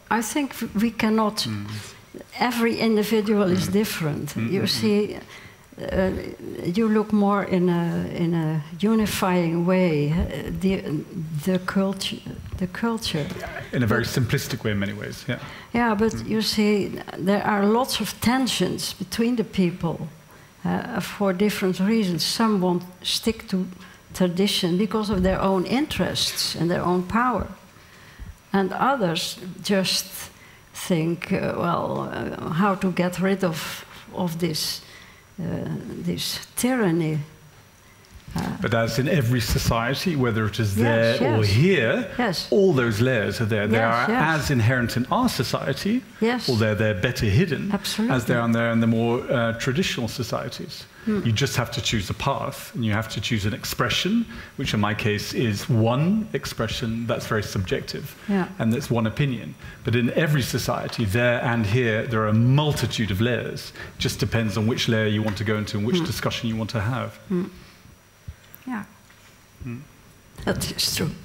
I think we cannot. Every individual is different. You see, you look more in a unifying way. The culture. In a very simplistic way, in many ways. Yeah. Yeah, but you see, there are lots of tensions between the people for different reasons. Some want to stick to tradition because of their own interests and their own power, and others just think, how to get rid of this tyranny. But as in every society, whether it is there or here, all those layers are there. They are as inherent in our society, although they're better hidden, as they are there in the more traditional societies. You just have to choose a path, and you have to choose an expression, which in my case is one expression that's very subjective, and that's one opinion. But in every society, there and here, there are a multitude of layers. It just depends on which layer you want to go into and which discussion you want to have. Yeah, that is true.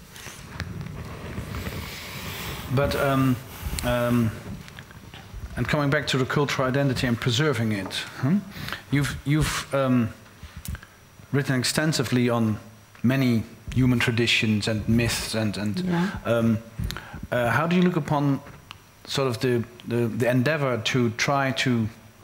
But and coming back to the cultural identity and preserving it, you've written extensively on many human traditions and myths, and how do you look upon sort of the endeavor to try to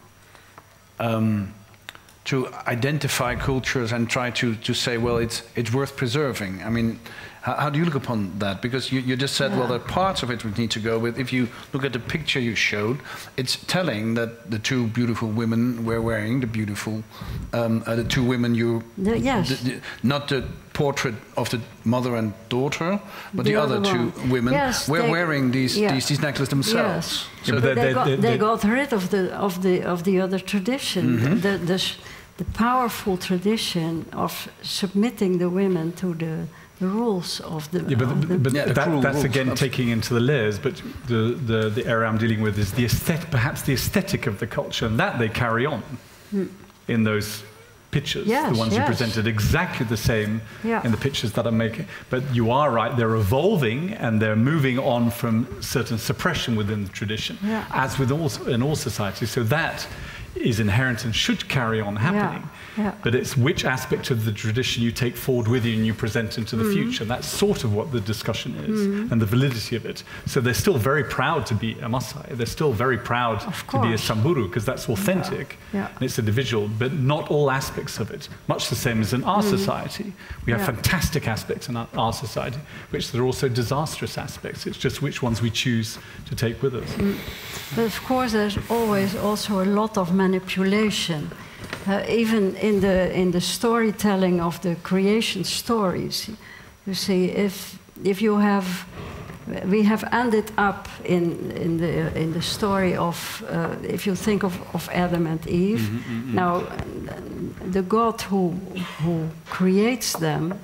identify cultures and try to say, well, it's worth preserving? I mean, how do you look upon that? Because you just said, well, there are parts of it we need to go with. If you look at the picture you showed, it's telling that the two beautiful women were wearing the beautiful, the two women not the portrait of the mother and daughter, but the other two women were wearing these necklaces themselves. Yes. So they got rid of the other tradition, the powerful tradition of submitting the women to the rules of the. That's again taking into the layers. But the area I'm dealing with is perhaps the aesthetic of the culture, and that they carry on in those pictures. The ones you presented exactly the same in the pictures that I'm making. But you are right; they're evolving and they're moving on from certain suppression within the tradition, as with in all societies. So that is inherent and should carry on happening. But it's which aspect of the tradition you take forward with you and you present into the future. That's sort of what the discussion is, and the validity of it. So they're still very proud to be a Maasai. They're still very proud to be a Samburu, because that's authentic. And it's individual, but not all aspects of it. Much the same as in our society. We have fantastic aspects in our society, which there are also disastrous aspects. It's just which ones we choose to take with us. But of course, there's always also a lot of manipulation. Even in the storytelling of the creation stories, you see, if you have, we have ended up in the story of, if you think of Adam and Eve. Now, the God who creates them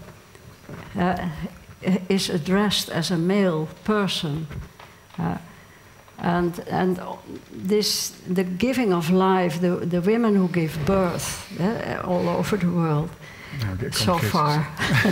is addressed as a male person. And the giving of life, the women who give birth all over the world so far,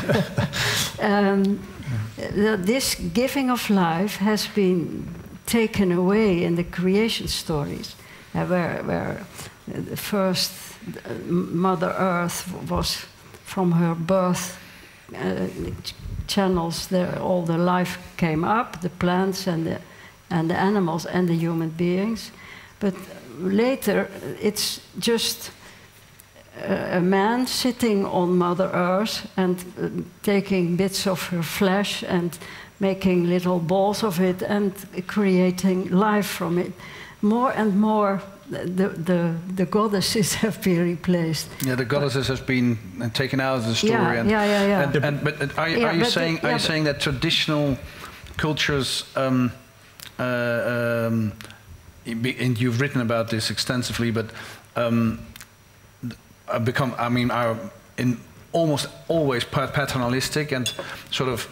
this giving of life has been taken away in the creation stories, where the first Mother Earth was from her birth channels. All the life came up, the plants and the animals and the human beings. But later, it's just a man sitting on Mother Earth and taking bits of her flesh and making little balls of it and creating life from it. More and more, the goddesses have been replaced. Yeah, the goddesses have been taken out of the story. But are you saying that traditional cultures, and you've written about this extensively, but are in almost always paternalistic and sort of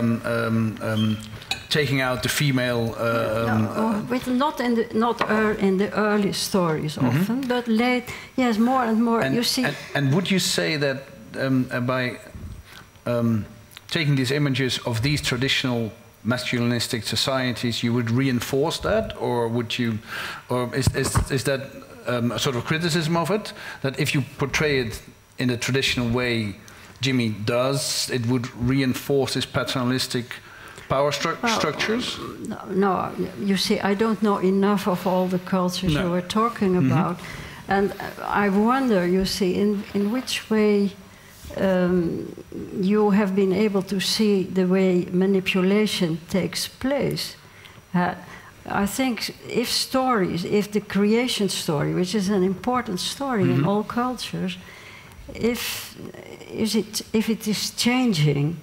taking out the female. Not in the early stories often, but late. Yes, more and more. You see. And would you say that by taking these images of these traditional masculinistic societies, you would reinforce that, or would you, or is that a sort of criticism of it, that if you portray it in the traditional way Jimmy does, it would reinforce his paternalistic power structures? No, you see, I don't know enough of all the cultures you were talking about. And I wonder, you see, in which way you have been able to see the way manipulation takes place. I think if the creation story, which is an important story in all cultures, if it is changing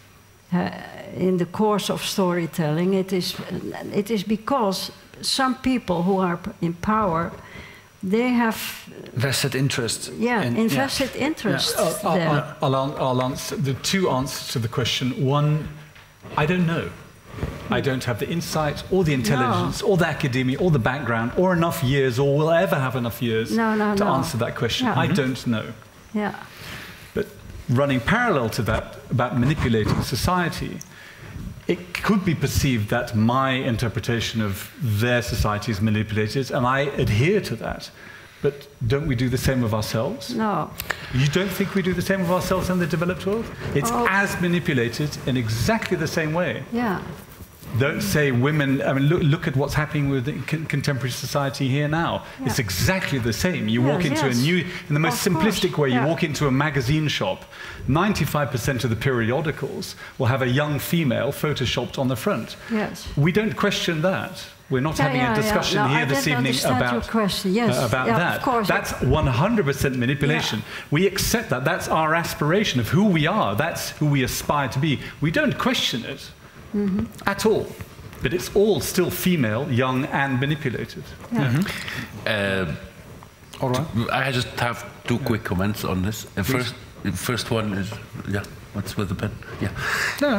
in the course of storytelling, it is because some people who are in power, they have vested interest. Yeah, invested interest. There. I'll answer the two answers to the question. One, I don't know. I don't have the insight or the intelligence or the academia or the background or enough years or will ever have enough years to answer that question. I don't know. Yeah. But running parallel to that, about manipulating society, it could be perceived that my interpretation of their society is manipulated, and I adhere to that. But don't we do the same of ourselves? No. You don't think we do the same of ourselves in the developed world? It's as manipulated in exactly the same way. Yeah. Don't say women, I mean, look at what's happening with contemporary society here now. Yeah. It's exactly the same. You walk into a new, in the most simplistic way, you walk into a magazine shop, 95% of the periodicals will have a young female photoshopped on the front. Yes. We don't question that. We're not having a discussion here this evening about that. Of course. That's 100% manipulation. Yeah. We accept that. That's our aspiration of who we are. That's who we aspire to be. We don't question it. At all. But it's all still female, young, and manipulated. Yeah. All right. I just have two quick comments on this. First one is, what's with the pen? Yeah. No.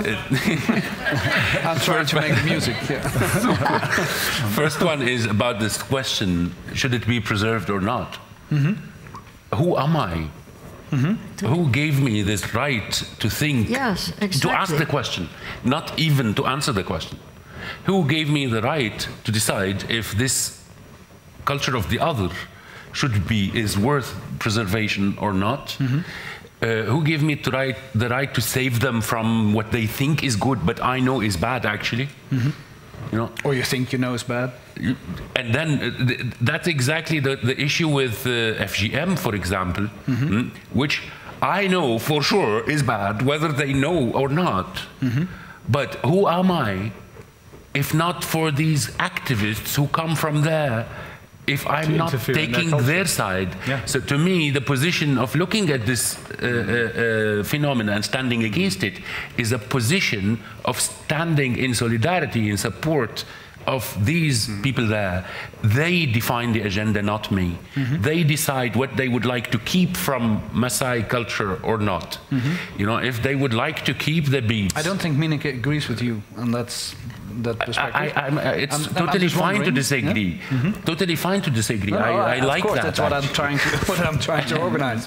I'm trying to make the music. First one is about this question, should it be preserved or not? Who am I? Who gave me this right to think, to ask the question, not even to answer the question? Who gave me the right to decide if this culture of the other is worth preservation or not? Who gave me the right to save them from what they think is good, but I know is bad, actually? You know, or you think you know is bad? And then that's exactly the issue with FGM, for example, which I know for sure is bad, whether they know or not. But who am I, if not for these activists who come from there, if I'm not taking their side? So to me, the position of looking at this phenomenon and standing against it is a position of standing in solidarity, in support of these people there. They define the agenda, not me. They decide what they would like to keep from Maasai culture or not. You know, if they would like to keep the beads. I don't think Mineke agrees with you on that perspective. It's totally fine to disagree. Totally fine to disagree. I like that. That's what I'm trying to organize.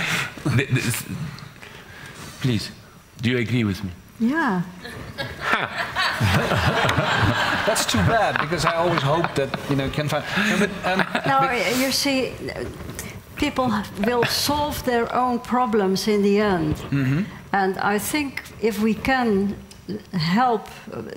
Please, do you agree with me? Yeah. That's too bad, because I always hope that, you know, can find. No, you see, people will solve their own problems in the end. And I think if we can help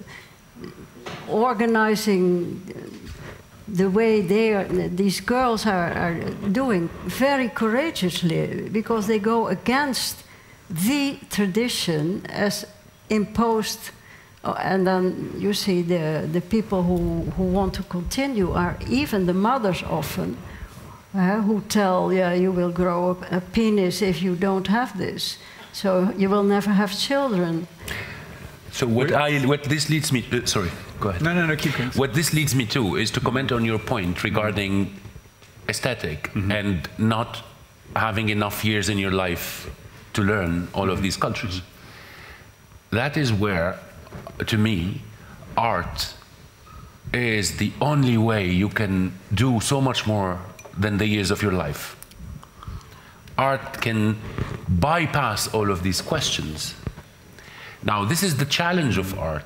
organizing the way these girls are doing very courageously, because they go against the tradition as imposed, and then you see the people who want to continue are even the mothers often, who tell, you will grow a penis if you don't have this, so you will never have children. So what this leads me to, sorry, go ahead. No, keep going. What this leads me to is to comment on your point regarding aesthetic and not having enough years in your life to learn all of these cultures. That is where, to me, art is the only way you can do so much more than the years of your life. Art can bypass all of these questions. Now, this is the challenge of art.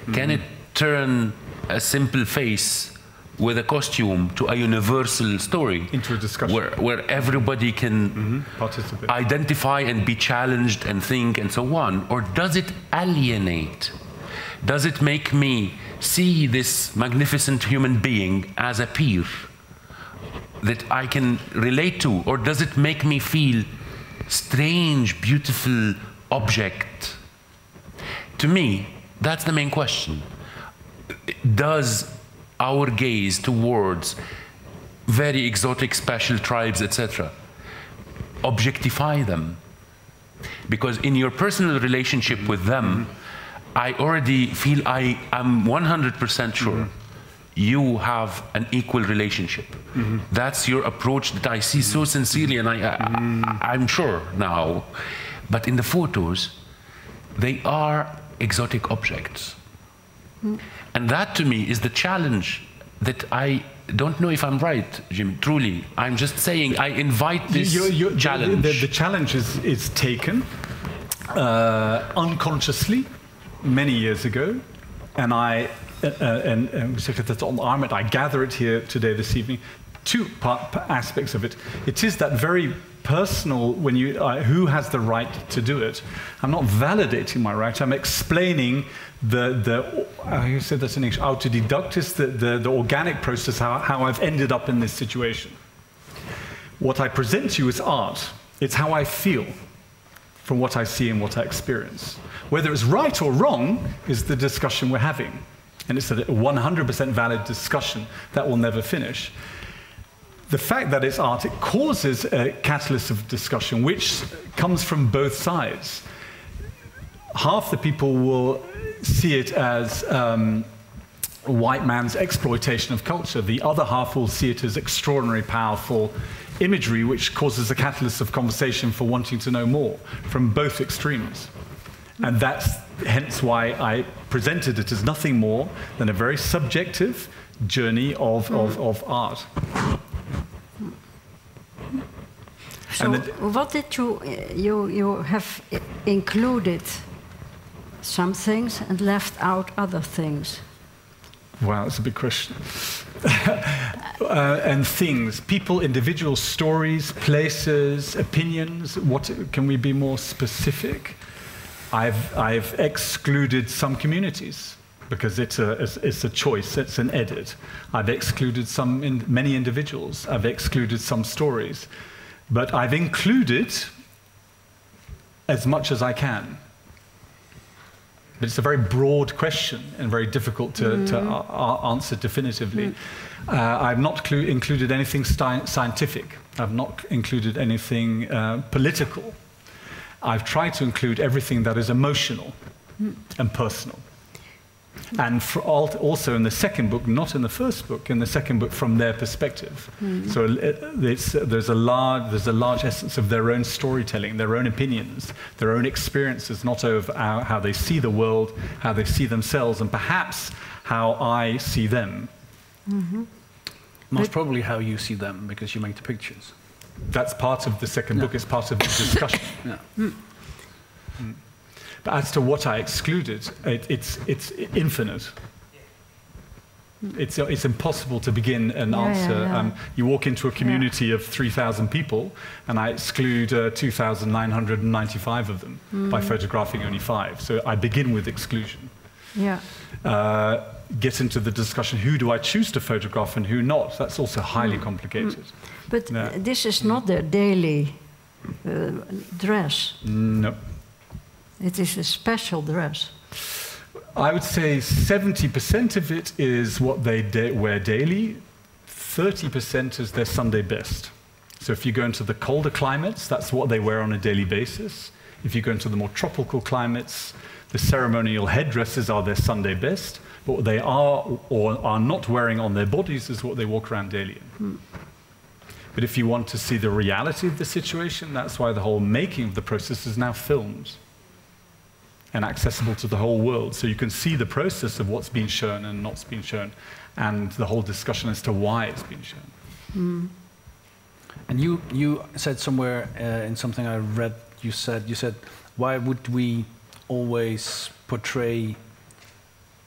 Can it turn a simple face with a costume to a universal story? Into a discussion. Where everybody can participate, identify and be challenged and think and so on? Or does it alienate? Does it make me see this magnificent human being as a peer that I can relate to? Or does it make me feel strange, beautiful object? To me, that's the main question. Does our gaze towards very exotic, special tribes, etc., objectify them? Because in your personal relationship with them, I already feel I am 100% sure you have an equal relationship. That's your approach that I see so sincerely, and I'm sure now. But in the photos, they are exotic objects. And that, to me, is the challenge that I don't know if I'm right, Jim, truly. I'm just saying I invite this challenge. The challenge is taken unconsciously many years ago, and I gather it here today, this evening. Two aspects of it. It is that very personal, when you who has the right to do it. I'm not validating my right. I'm explaining you said that in English, autodidactis, the organic process, how I've ended up in this situation. What I present to you is art. It's how I feel from what I see and what I experience. Whether it's right or wrong is the discussion we're having. And it's a 100% valid discussion that will never finish. The fact that it's art, it causes a catalyst of discussion, which comes from both sides. Half the people will see it as a white man's exploitation of culture. The other half will see it as extraordinary, powerful imagery, which causes a catalyst of conversation for wanting to know more from both extremes. And that's hence why I presented it as nothing more than a very subjective journey of art. So what did you have included some things and left out other things? Wow, that's a big question. And things, people, individual stories, places, opinions. What can we be more specific? I've excluded some communities because it's a choice, it's an edit. I've excluded many individuals. I've excluded some stories. But I've included as much as I can. But it's a very broad question and very difficult to answer definitively. I've not included anything scientific. I've not included anything political. I've tried to include everything that is emotional and personal. And also in the second book, not in the first book, in the second book from their perspective. So there's a large essence of their own storytelling, their own opinions, their own experiences, not of how they see the world, how they see themselves, and perhaps how I see them. Most probably how you see them, because you make the pictures. That's part of the second book, it's part of the discussion. But as to what I excluded, it's infinite. It's impossible to begin an answer. You walk into a community of 3,000 people, and I exclude 2,995 of them by photographing only 5. So I begin with exclusion. Get into the discussion, who do I choose to photograph and who not? That's also highly complicated. But this is not their daily dress. No. It is a special dress. I would say 70% of it is what they wear daily, 30% is their Sunday best. So if you go into the colder climates, that's what they wear on a daily basis. If you go into the more tropical climates, the ceremonial headdresses are their Sunday best, but what they are or are not wearing on their bodies is what they walk around daily in. But if you want to see the reality of the situation, that's why the whole making of the process is now filmed and accessible to the whole world. So you can see the process of what's been shown and not been shown, and the whole discussion as to why it's been shown. And you said somewhere in something I read, you said, why would we always portray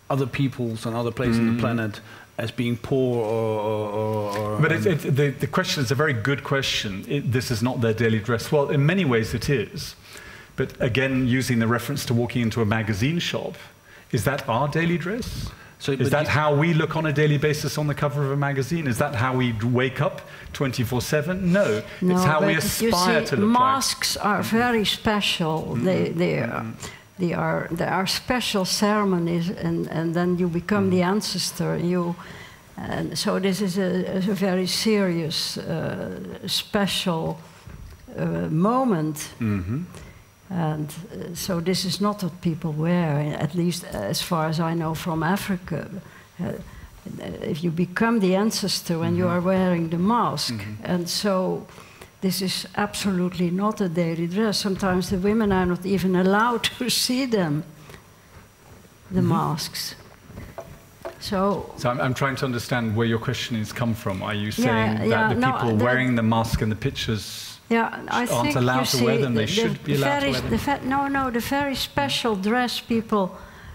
other peoples and other places on the planet as being poor or but the question is a very good question. This is not their daily dress. Well, in many ways it is. But again, using the reference to walking into a magazine shop, is that our daily dress? So, is that how we look on a daily basis on the cover of a magazine? Is that how we wake up 24/7? No, it's how we aspire to look masks are very special. They are special ceremonies, and then you become the ancestor. And so this is a very serious, special moment. And so this is not what people wear, at least as far as I know from Africa. If you become the ancestor when you are wearing the mask, and so this is absolutely not a daily dress. Sometimes the women are not even allowed to see them, the masks. So I'm trying to understand where your question is come from. Are you saying that the people wearing the mask in the pictures aren't allowed to wear them? They should be allowed to wear them? No, the very special dress people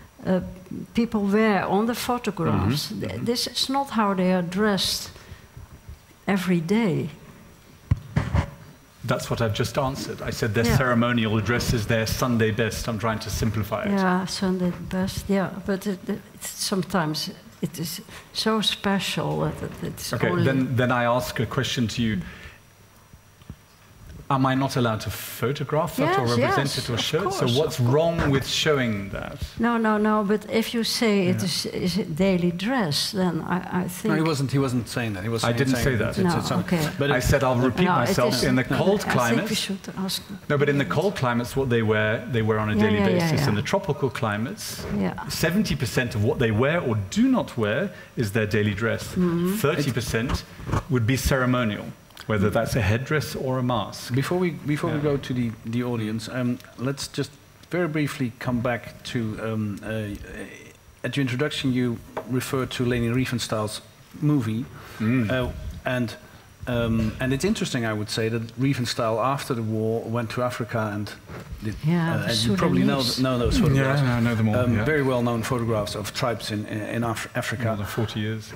wear on the photographs, this is not how they are dressed every day. That's what I've just answered. I said their ceremonial dress is their Sunday best. I'm trying to simplify it. Yeah, Sunday best, but sometimes it is so special that it's okay, then I ask a question to you. Am I not allowed to photograph that or represent it or show it? So what's wrong with showing that? No, but if you say it is a daily dress, then I think... No, he wasn't saying that. I didn't say that. But I said I'll repeat myself. In the cold climates... I think we should ask... No, but in the cold climates, what they wear on a daily basis. In the tropical climates, 70% of what they wear or do not wear is their daily dress. 30% would be ceremonial, whether that's a headdress or a mask. Before we go to the audience, let's just very briefly come back to at your introduction you referred to Leni Riefenstahl's movie, and it's interesting, I would say, that Riefenstahl after the war went to Africa and did, and you probably know those photographs. Yeah, I know them all. Very well known photographs of tribes in Africa. More than 40 years.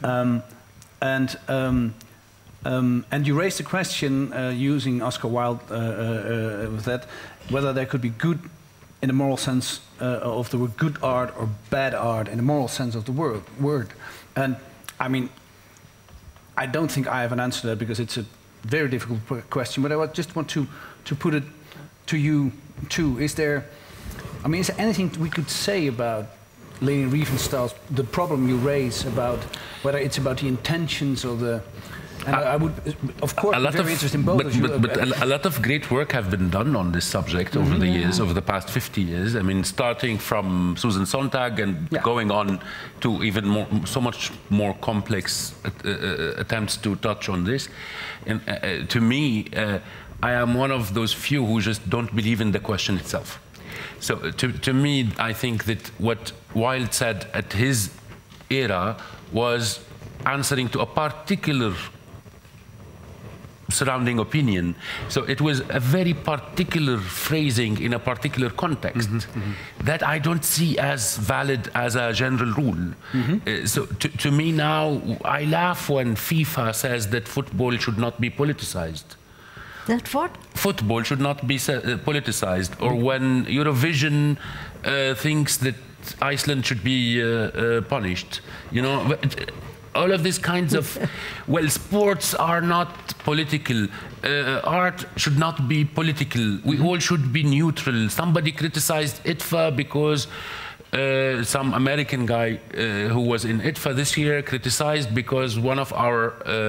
And you raised the question using Oscar Wilde with that, whether there could be good, in the moral sense of the word, good art or bad art in the moral sense of the word. And I mean, I don't think I have an answer to that because it's a very difficult question. But I just want to put it to you too. Is there anything we could say about Leni Riefenstahl's, the problem you raise about whether it's about the intentions or the... And I would, of course, be very interested in both of you. But a lot of great work have been done on this subject over the years, over the past 50 years. I mean, starting from Susan Sontag and going on to even so much more complex attempts to touch on this. And to me, I am one of those few who just don't believe in the question itself. So to me, I think that what Wilde said at his era was answering to a particular surrounding opinion. So it was a very particular phrasing in a particular context that I don't see as valid as a general rule. So to me now, I laugh when FIFA says that football should not be politicized. That what? Football should not be politicized. Or when Eurovision thinks that Iceland should be punished. You know, all of these kinds of, well, sports are not political. Art should not be political. We all should be neutral. Somebody criticized ITFA because some American guy who was in ITFA this year criticized because one of our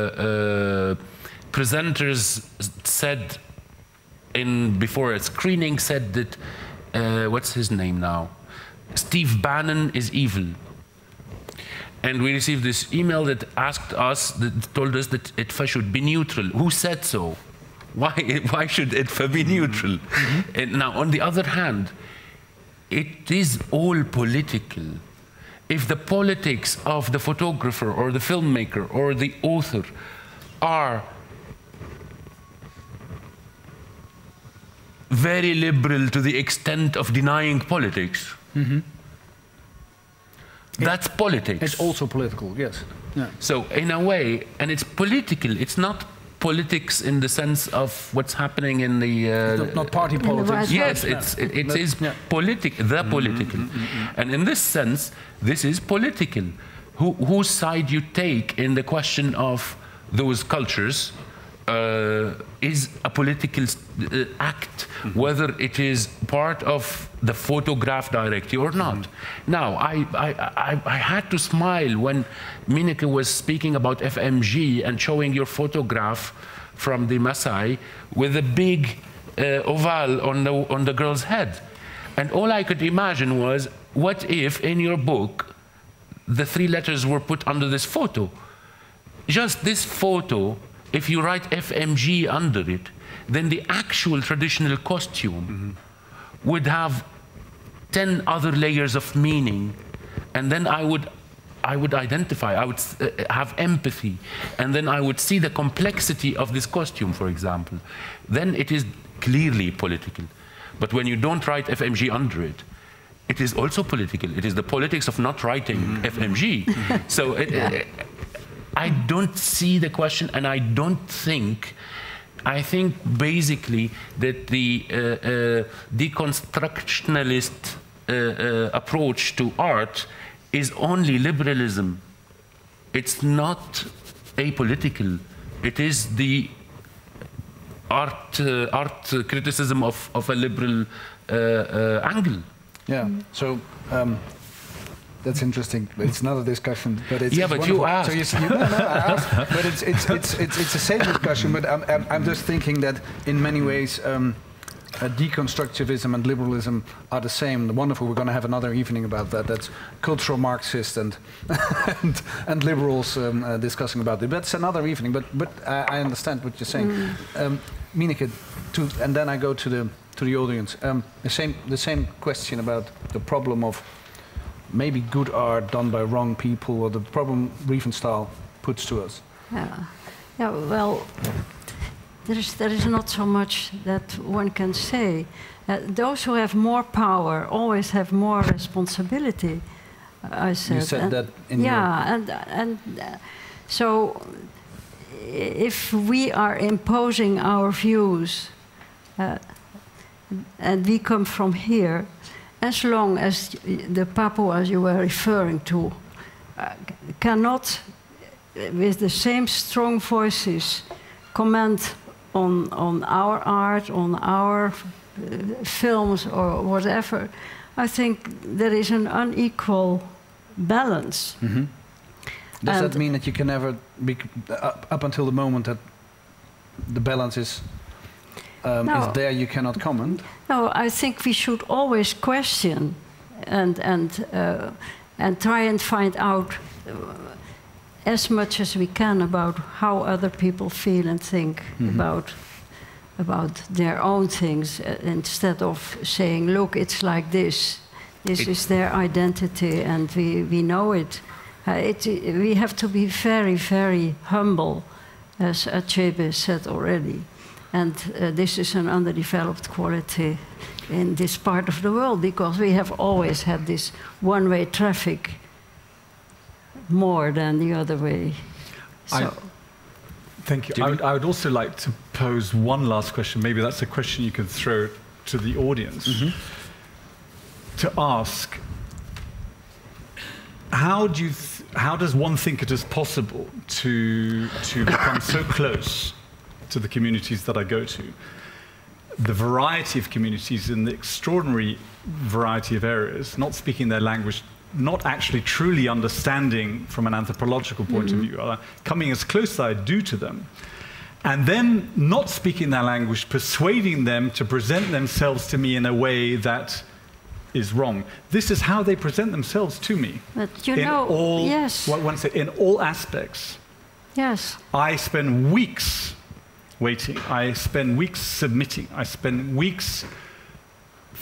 presenters said, before a screening, said that, what's his name now? Steve Bannon is evil. And we received this email that asked us, that told us that ITFA should be neutral. Who said so? Why should ITFA be neutral? And now, on the other hand, it is all political. If the politics of the photographer or the filmmaker or the author are very liberal to the extent of denying politics, That's politics. It's also political, yes. Yeah. So in a way, and it's political. It's not politics in the sense of what's happening in the... not party politics. Yes, it is political. And in this sense, this is political. Whose side you take in the question of those cultures is a political act, whether it is part of the photograph directly or not. Now, I had to smile when Mineke was speaking about FMG and showing your photograph from the Maasai with a big oval on the girl's head. And all I could imagine was, what if in your book the 3 letters were put under this photo? Just this photo, if you write FMG under it, then the actual traditional costume would have 10 other layers of meaning, and then I would identify, I would have empathy, and then I would see the complexity of this costume, for example. Then it is clearly political. But when you don't write FMG under it, it is also political. It is the politics of not writing FMG. So I don't see the question, and I think basically that the deconstructionalist approach to art is only liberalism. It's not apolitical. It is the art criticism of a liberal angle. Yeah. So. That's interesting. It's not a discussion, but it's but you asked. So I asked, but it's a same discussion. But I'm just thinking that in many ways, deconstructivism and liberalism are the same. Wonderful. We're going to have another evening about that. That's cultural Marxists and liberals discussing about it. That's another evening. But I understand what you're saying, Mineke. And then I go to the audience. The same question about the problem of maybe good art done by wrong people, or the problem Riefenstahl puts to us. Yeah. Well, there is not so much that one can say. Those who have more power always have more responsibility, I said. You said that in so if we are imposing our views and we come from here, as long as the Papuas you were referring to cannot, with the same strong voices, comment on our art, on our films or whatever, I think there is an unequal balance. Does that mean that you can never be up until the moment that the balance is there, you cannot comment? No, I think we should always question and try and find out as much as we can about how other people feel and think about their own things, instead of saying, look, it's like this. This is their identity, and we know it. We have to be very, very humble, as Achebe said already. And this is an underdeveloped quality in this part of the world, because we have always had this one-way traffic more than the other way. So. Thank you. I would also like to pose one last question. Maybe that's a question you could throw to the audience. To ask, how does one think it is possible to become so close to the communities that I go to? The variety of communities in the extraordinary variety of areas, not speaking their language, not actually truly understanding from an anthropological point of view, coming as close as I do to them, and then not speaking their language, persuading them to present themselves to me in a way that is wrong. This is how they present themselves to me. But you know, yes. In all aspects. Yes. I spend weeks waiting. I spend weeks submitting. I spend weeks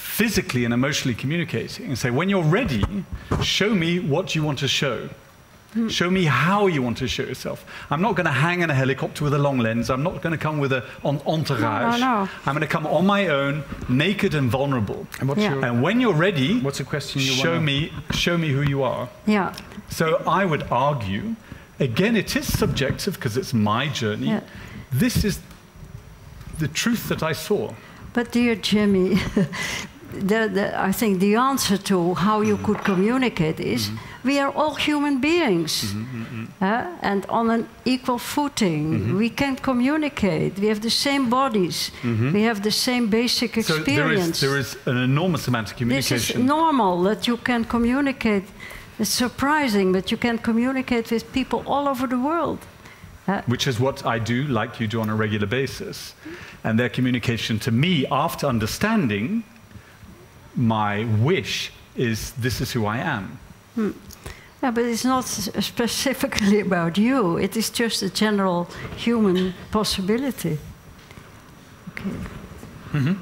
physically and emotionally communicating and say, when you're ready, show me what you want to show. Show me how you want to show yourself. I'm not going to hang in a helicopter with a long lens. I'm not going to come with an entourage. No. I'm going to come on my own, naked and vulnerable. And what's your, and when you're ready, what's the question you show me who you are. Yeah. So I would argue, again, it is subjective because it's my journey. Yeah. This is the truth that I saw. But dear Jimmy, I think the answer to how you could communicate is we are all human beings. And on an equal footing, we can communicate. We have the same bodies. We have the same basic experience. So there is an enormous amount of communication. This is normal that you can communicate. It's surprising, but you can communicate with people all over the world. Which is what I do, like you do on a regular basis. And their communication to me, after understanding, my wish is this is who I am. Yeah, but it's not specifically about you. It is just a general human possibility. Okay.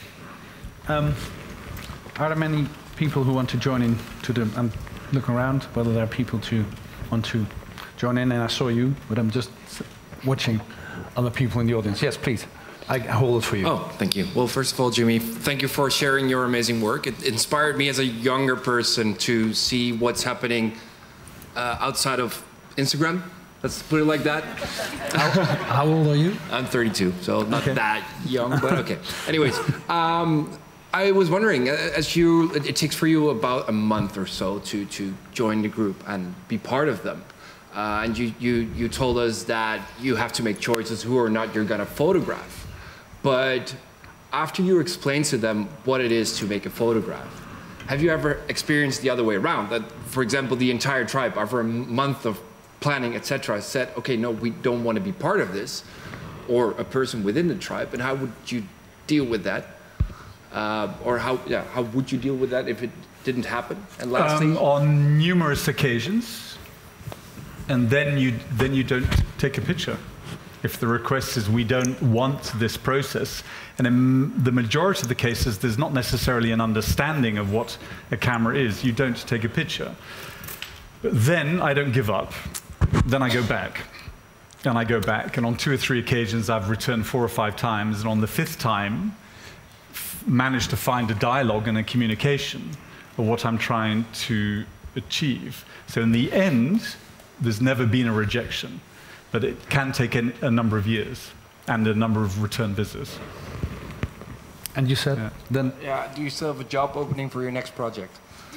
Are there many people who want to join in to the... I'm looking around, whether there are people to want to join in, and I saw you, but I'm just watching other people in the audience. Yes, please. I hold it for you. Oh, thank you. Well, first of all, Jimmy, thank you for sharing your amazing work. It inspired me as a younger person to see what's happening outside of Instagram. Let's put it like that. How old are you? I'm 32, so not that young, but okay. Anyways, I was wondering, it takes for you about a month or so to join the group and be part of them. And you told us that you have to make choices who or not you're going to photograph. But after you explain to them what it is to make a photograph, have you ever experienced the other way around? That, for example, the entire tribe, after a month of planning, etc., said, okay, no, we don't want to be part of this, or a person within the tribe, and how would you deal with that? Or how would you deal with that if it didn't happen? And lastly, on numerous occasions, and then you don't take a picture. If the request is we don't want this process, and in the majority of the cases, there's not necessarily an understanding of what a camera is. You don't take a picture. But then I don't give up. Then I go back. And I go back, and on 2 or 3 occasions, I've returned 4 or 5 times, and on the 5th time, managed to find a dialogue and a communication of what I'm trying to achieve. So in the end, there's never been a rejection, but it can take a number of years and a number of return visits. And you said then... Yeah, do you still have a job opening for your next project?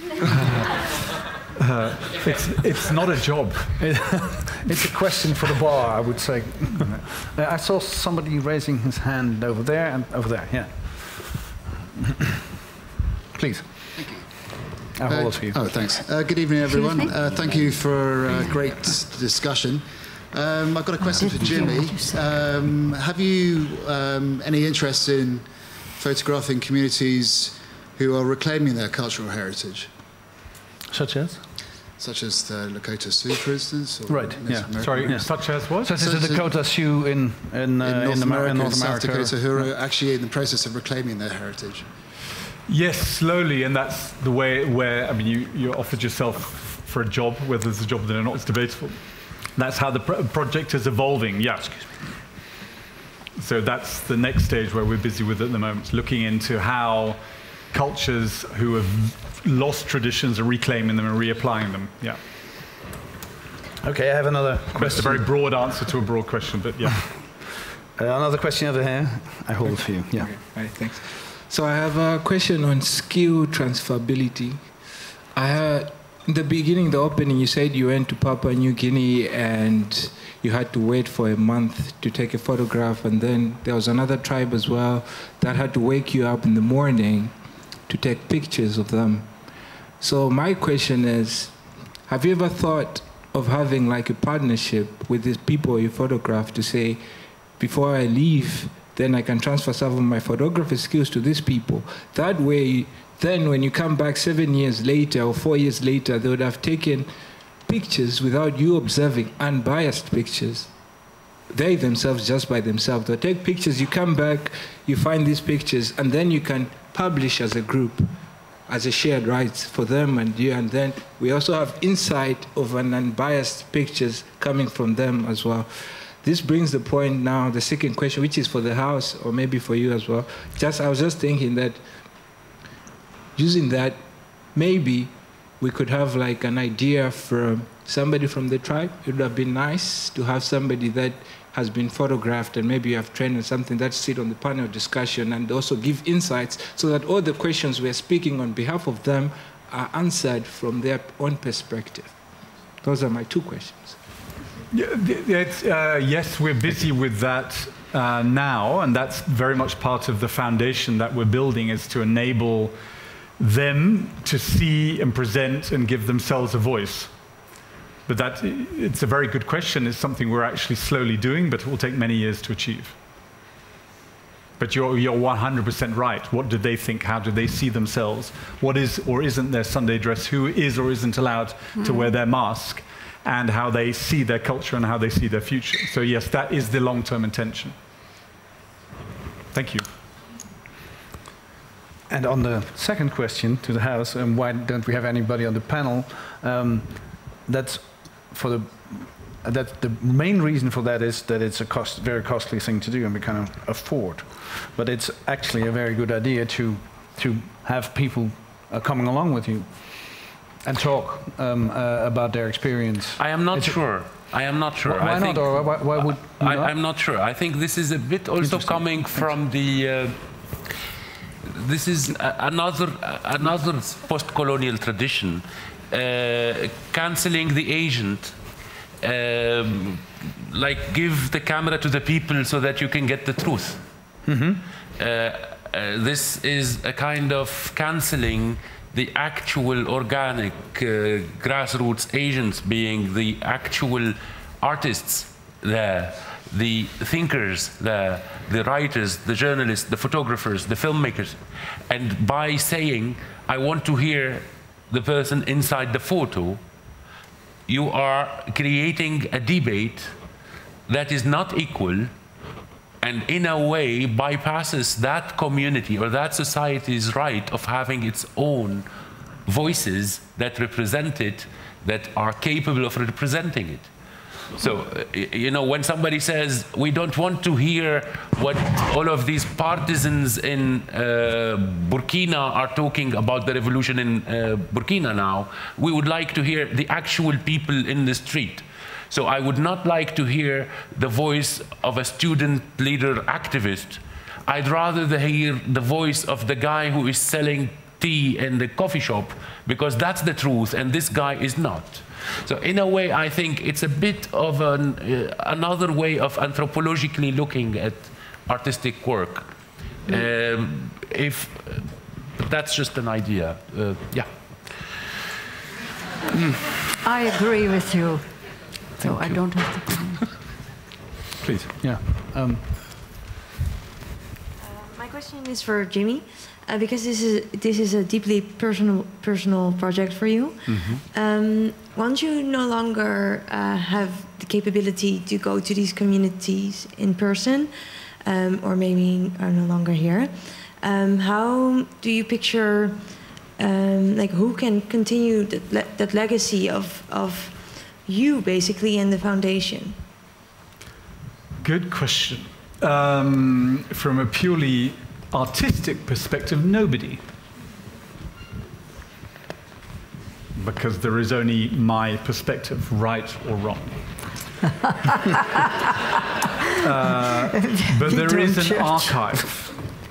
It's not a job. It's a question for the bar, I would say. I saw somebody raising his hand over there and over there, yeah. Please. Thank you. I'll hold it for you. Oh, thanks. Good evening, everyone. Thank you for a great discussion. I've got a question for Jimmy. Have you any interest in photographing communities who are reclaiming their cultural heritage? Such as? Such as the Lakota Sioux, for instance? Or Right, yeah. America? Sorry, Yeah. such as what? Such as the Dakota Sioux in North America, North South America. Dakota, who are actually in the process of reclaiming their heritage. Yes, slowly, and that's the way where, I mean, you offered yourself for a job, whether it's a job or not, it's debatable. That's how the project is evolving, yeah. So that's the next stage where we're busy with at the moment, looking into how cultures who have lost traditions are reclaiming them and reapplying them, yeah. Okay, I have another question. That's a very broad answer to a broad question, but yeah. Another question over here. I hold it for you, yeah. Okay. All right, thanks. So I have a question on skill transferability. In the beginning, the opening, you said you went to Papua New Guinea and you had to wait for a month to take a photograph, and then there was another tribe as well that had to wake you up in the morning to take pictures of them. So my question is, have you ever thought of having like a partnership with these people you photograph to say, before I leave, then I can transfer some of my photography skills to these people. That way, then when you come back 7 years later or 4 years later, they would have taken pictures without you observing, unbiased pictures. They themselves, just by themselves, they'll take pictures, you come back, you find these pictures, and then you can publish as a group. as a shared right for them and you, and then we also have insight of an unbiased pictures coming from them as well. This brings the point now, the second question, which is for the house, or maybe for you as well. I was just thinking that using that, maybe we could have like an idea from somebody from the tribe. It would have been nice to have somebody that has been photographed and maybe you have trained on something that sit on the panel discussion and also give insights so that all the questions we're speaking on behalf of them are answered from their own perspective. Those are my two questions. Yes, we're busy with that now, and that's very much part of the foundation that we're building, is to enable them to see and present and give themselves a voice. But it's a very good question. It's something we're actually slowly doing, but it will take many years to achieve. But you're 100% right. What do they think? How do they see themselves? What is or isn't their Sunday dress? Who is or isn't allowed to wear their mask? And how they see their culture and how they see their future. So yes, that is the long-term intention. Thank you. And on the second question to the House, why don't we have anybody on the panel? That's the main reason for that is that it's a very costly thing to do and we cannot afford. But it's actually a very good idea to have people coming along with you and talk about their experience. I am not sure. I am not sure. Why not? Or why would you not? I'm not sure. I think this is a bit also coming from the. This is another post-colonial tradition, canceling the agent. Like give the camera to the people so that you can get the truth. This is a kind of canceling the actual organic grassroots agents, being the actual artists there, the thinkers there, the writers, the journalists, the photographers, the filmmakers. And by saying, I want to hear the person inside the photo, you are creating a debate that is not equal and in a way bypasses that community or that society's right of having its own voices that represent it, that are capable of representing it. So, you know, when somebody says, we don't want to hear what all of these partisans in Burkina are talking about the revolution in Burkina now, we would like to hear the actual people in the street. So I would not like to hear the voice of a student leader activist. I'd rather hear the voice of the guy who is selling tea in the coffee shop, because that's the truth and this guy is not. So in a way, I think it's a bit of another way of anthropologically looking at artistic work. If that's just an idea, yeah. I agree with you. So I don't have to comment. Please, yeah. My question is for Jimmy, because this is a deeply personal project for you. Once you no longer have the capability to go to these communities in person, or maybe are no longer here, how do you picture, like, who can continue that legacy of you, basically, in the foundation? Good question. From a purely artistic perspective, nobody. Because there is only my perspective, right or wrong. But there is an archive.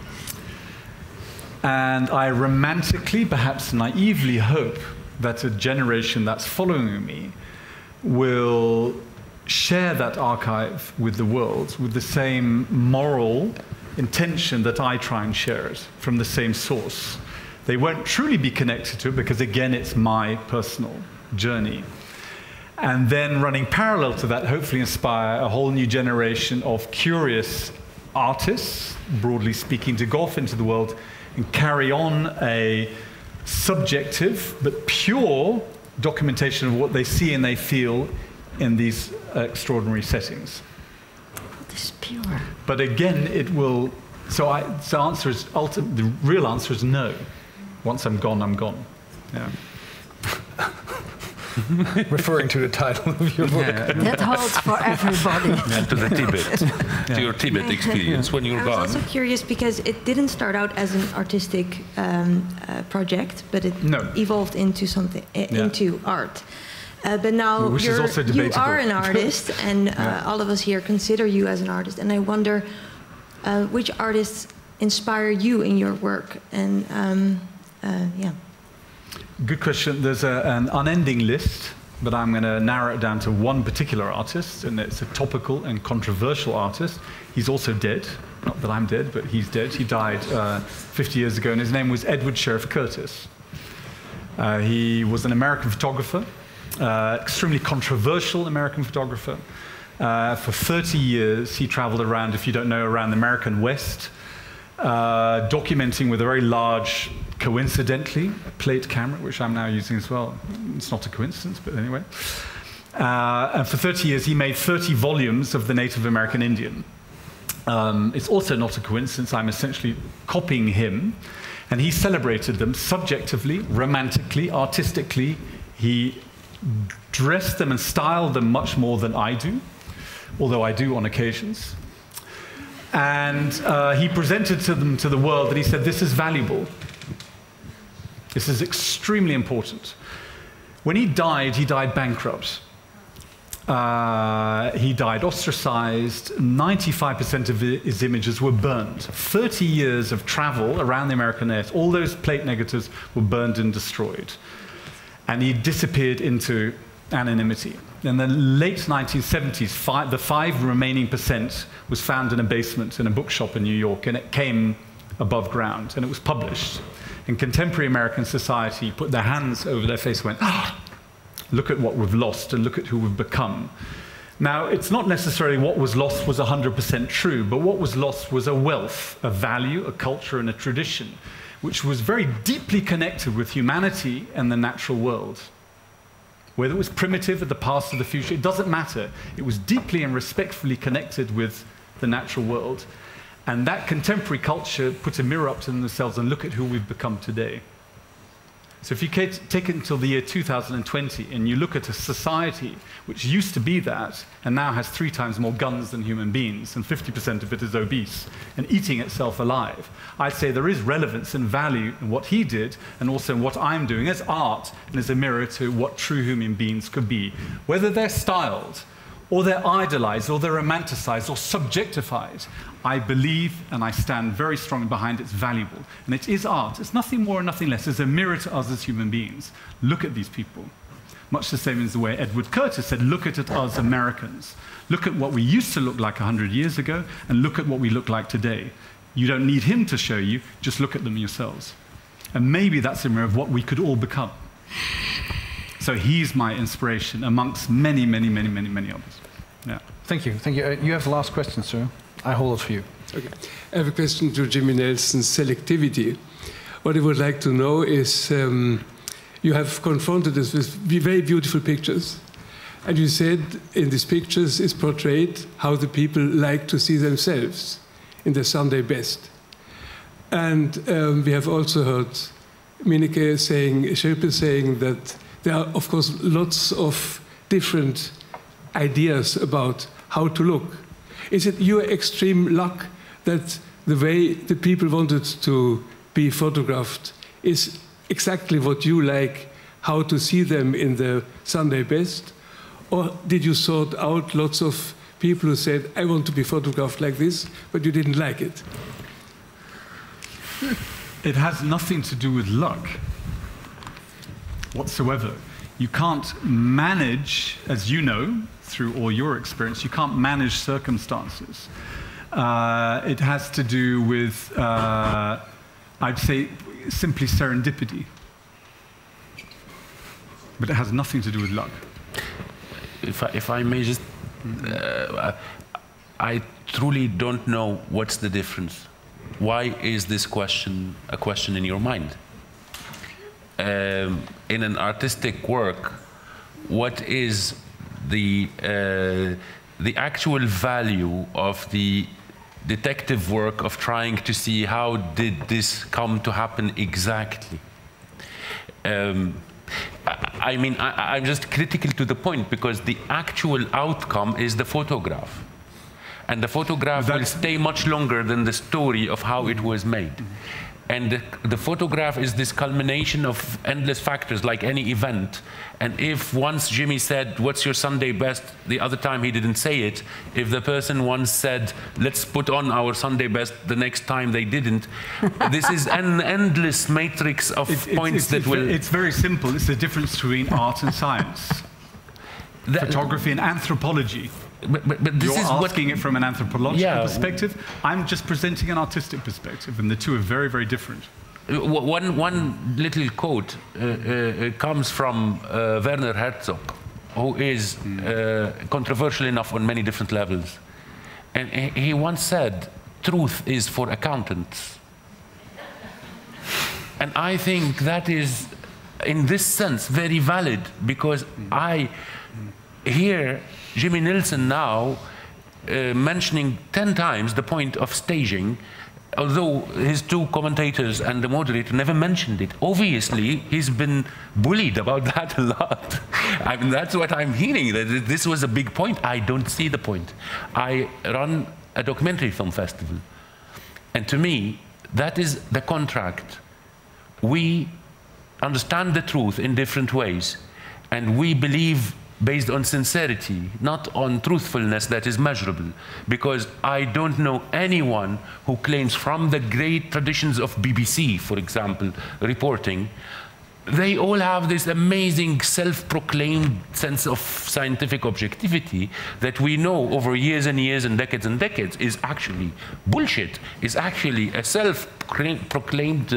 And I romantically, perhaps naively, hope that a generation that's following me will share that archive with the world with the same moral intention that I try and share it, from the same source. They won't truly be connected to it because, again, it's my personal journey. And then running parallel to that, hopefully inspire a whole new generation of curious artists, broadly speaking, to go off into the world and carry on a subjective but pure documentation of what they see and they feel in these extraordinary settings. This is pure. But again, it will. So the answer is the real answer is no. Once I'm gone, I'm gone. Yeah. Referring to the title of your book. Yeah. That holds for everybody. And to the Tibet, to your Tibet experience when you're I was gone. also curious because it didn't start out as an artistic project, but it evolved into something, into art. But now which is also you debatable. are an artist, and all of us here consider you as an artist. And I wonder which artists inspire you in your work, and yeah. Good question. There's an unending list, but I'm going to narrow it down to one particular artist, and it's a topical and controversial artist. He's also dead. Not that I'm dead, but he's dead. He died 50 years ago, and his name was Edward Sheriff Curtis. He was an American photographer, extremely controversial American photographer. For 30 years, he traveled around, if you don't know, around the American West, documenting with a very large, coincidentally, plate camera, which I'm now using as well. It's not a coincidence, but anyway. And for 30 years, he made 30 volumes of the Native American Indian. It's also not a coincidence. I'm essentially copying him. And he celebrated them subjectively, romantically, artistically. He dressed them and styled them much more than I do, although I do on occasions. And he presented to them, to the world, and he said, this is valuable. This is extremely important. When he died bankrupt. He died ostracized. 95% of his images were burned. 30 years of travel around the American West, all those plate negatives were burned and destroyed. And he disappeared into anonymity. In the late 1970s, the 5 remaining percent was found in a basement in a bookshop in New York, and it came above ground, and it was published. And contemporary American society put their hands over their face and went, ah, look at what we've lost and look at who we've become. Now, it's not necessarily what was lost was 100% true, but what was lost was a wealth, a value, a culture, and a tradition, which was very deeply connected with humanity and the natural world. Whether it was primitive or the past or the future, it doesn't matter. It was deeply and respectfully connected with the natural world. And that contemporary culture put a mirror up to themselves and look at who we've become today. So if you take it until the year 2020 and you look at a society which used to be that and now has 3 times more guns than human beings, and 50% of it is obese and eating itself alive, I'd say there is relevance and value in what he did and also in what I'm doing as art and as a mirror to what true human beings could be. Whether they're styled, or they're idolized, or they're romanticized, or subjectified, I believe and I stand very strongly behind it's valuable. And it is art. It's nothing more and nothing less. It's a mirror to us as human beings. Look at these people. Much the same as the way Edward Curtis said, look at us Americans. Look at what we used to look like 100 years ago, and look at what we look like today. You don't need him to show you, just look at them yourselves. And maybe that's a mirror of what we could all become. So he's my inspiration amongst many, many, many, many, many others. Yeah. Thank you. Thank you. You have the last question, sir. I hold it for you. Okay. I have a question to Jimmy Nelson's selectivity. What I would like to know is, you have confronted us with very beautiful pictures. And you said in these pictures is portrayed how the people like to see themselves in their Sunday best. And we have also heard Mineke Schipper saying that there are, of course, lots of different ideas about how to look. Is it your extreme luck that the way the people wanted to be photographed is exactly what you like, how to see them in the Sunday best? Or did you sort out lots of people who said, I want to be photographed like this, but you didn't like it? It has nothing to do with luck whatsoever. You can't manage, as you know, through all your experience, you can't manage circumstances. It has to do with, I'd say, simply serendipity. But it has nothing to do with luck. If I may just, I truly don't know what's the difference. Why is this question a question in your mind? In an artistic work, what is the actual value of the detective work of trying to see how did this come to happen exactly? I mean, I'm just critical to the point because the actual outcome is the photograph. And the photograph will stay much longer than the story of how it was made. And the photograph is this culmination of endless factors, like any event. And if once Jimmy said, "What's your Sunday best?" the other time he didn't say it. If the person once said, "Let's put on our Sunday best," the next time they didn't. This is an endless matrix of points that will... It's very simple. It's the difference between art and science. Photography and anthropology. But this You're is asking it from an anthropological perspective. I'm just presenting an artistic perspective, and the two are very, very different. One little quote comes from Werner Herzog, who is controversial enough on many different levels. And he once said, "Truth is for accountants." And I think that is, in this sense, very valid, because I hear Jimmy Nilsson now mentioning 10 times the point of staging, although his two commentators and the moderator never mentioned it. Obviously, he's been bullied about that a lot. I mean, that's what I'm hearing, that this was a big point. I don't see the point. I run a documentary film festival, and to me, that is the contract. We understand the truth in different ways, and we believe based on sincerity, not on truthfulness that is measurable. Because I don't know anyone who claims, from the great traditions of BBC, for example, reporting, they all have this amazing self-proclaimed sense of scientific objectivity that we know over years and years and decades is actually bullshit, is actually a self-proclaimed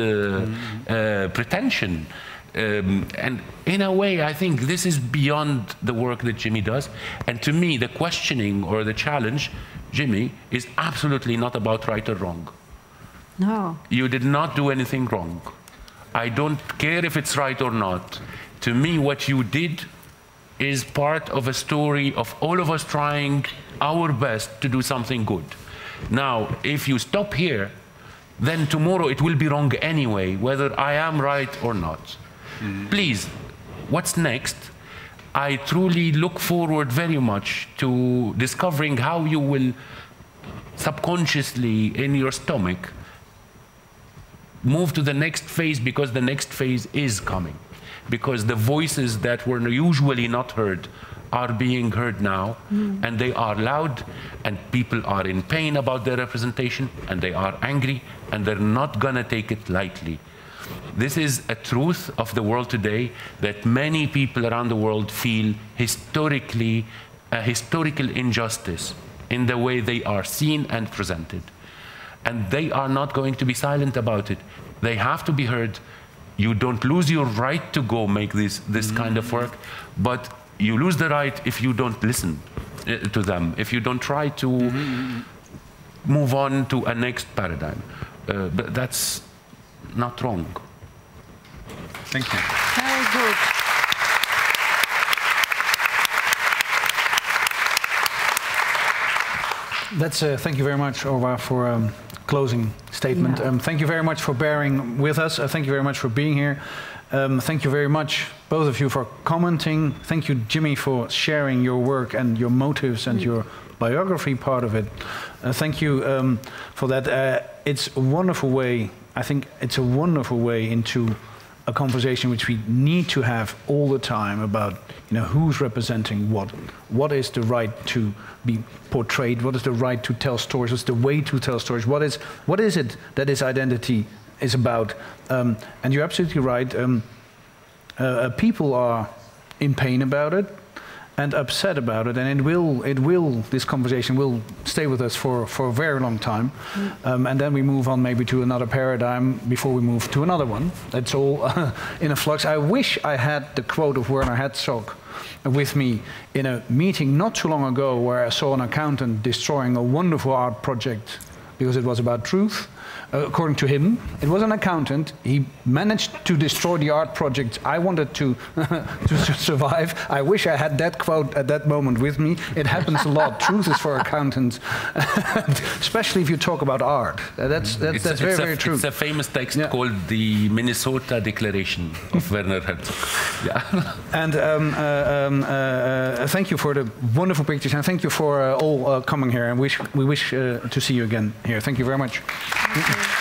pretension. And in a way, I think this is beyond the work that Jimmy does. And to me, the questioning or the challenge, Jimmy, is absolutely not about right or wrong. No. You did not do anything wrong. I don't care if it's right or not. To me, what you did is part of a story of all of us trying our best to do something good. Now, if you stop here, then tomorrow it will be wrong anyway, whether I am right or not. Please, what's next? I truly look forward very much to discovering how you will subconsciously in your stomach move to the next phase, because the next phase is coming. Because the voices that were usually not heard are being heard now, and they are loud, and people are in pain about their representation, and they are angry, and they're not gonna take it lightly. This is a truth of the world today that many people around the world feel historically, a historical injustice in the way they are seen and presented. And they are not going to be silent about it. They have to be heard. You don't lose your right to go make this kind of work, but you lose the right if you don't listen to them, if you don't try to move on to a next paradigm. But that's not wrong. Thank you. Very good. That's thank you very much, Orwa, for closing statement. Yeah. Thank you very much for bearing with us. Thank you very much for being here. Thank you very much, both of you, for commenting. Thank you, Jimmy, for sharing your work and your motives and your biography part of it. Thank you for that. It's a wonderful way. I think it's a wonderful way into a conversation which we need to have all the time about, who's representing what. What is the right to be portrayed? What is the right to tell stories? What's the way to tell stories? What is it that this identity is about? And you're absolutely right. People are in pain about it and upset about it, and this conversation will stay with us for a very long time. And then we move on maybe to another paradigm before we move to another one. That's all in a flux. I wish I had the quote of Werner Herzog with me in a meeting not too long ago, where I saw an accountant destroying a wonderful art project because it was about truth. According to him, it was an accountant. He managed to destroy the art project I wanted to survive. I wish I had that quote at that moment with me. It happens a lot. Truth is for accountants, especially if you talk about art. That's very true. It's a famous text called the Minnesota Declaration of Werner Herzog. Yeah. And thank you for the wonderful pictures, and thank you for all coming here. And we wish to see you again here. Thank you very much.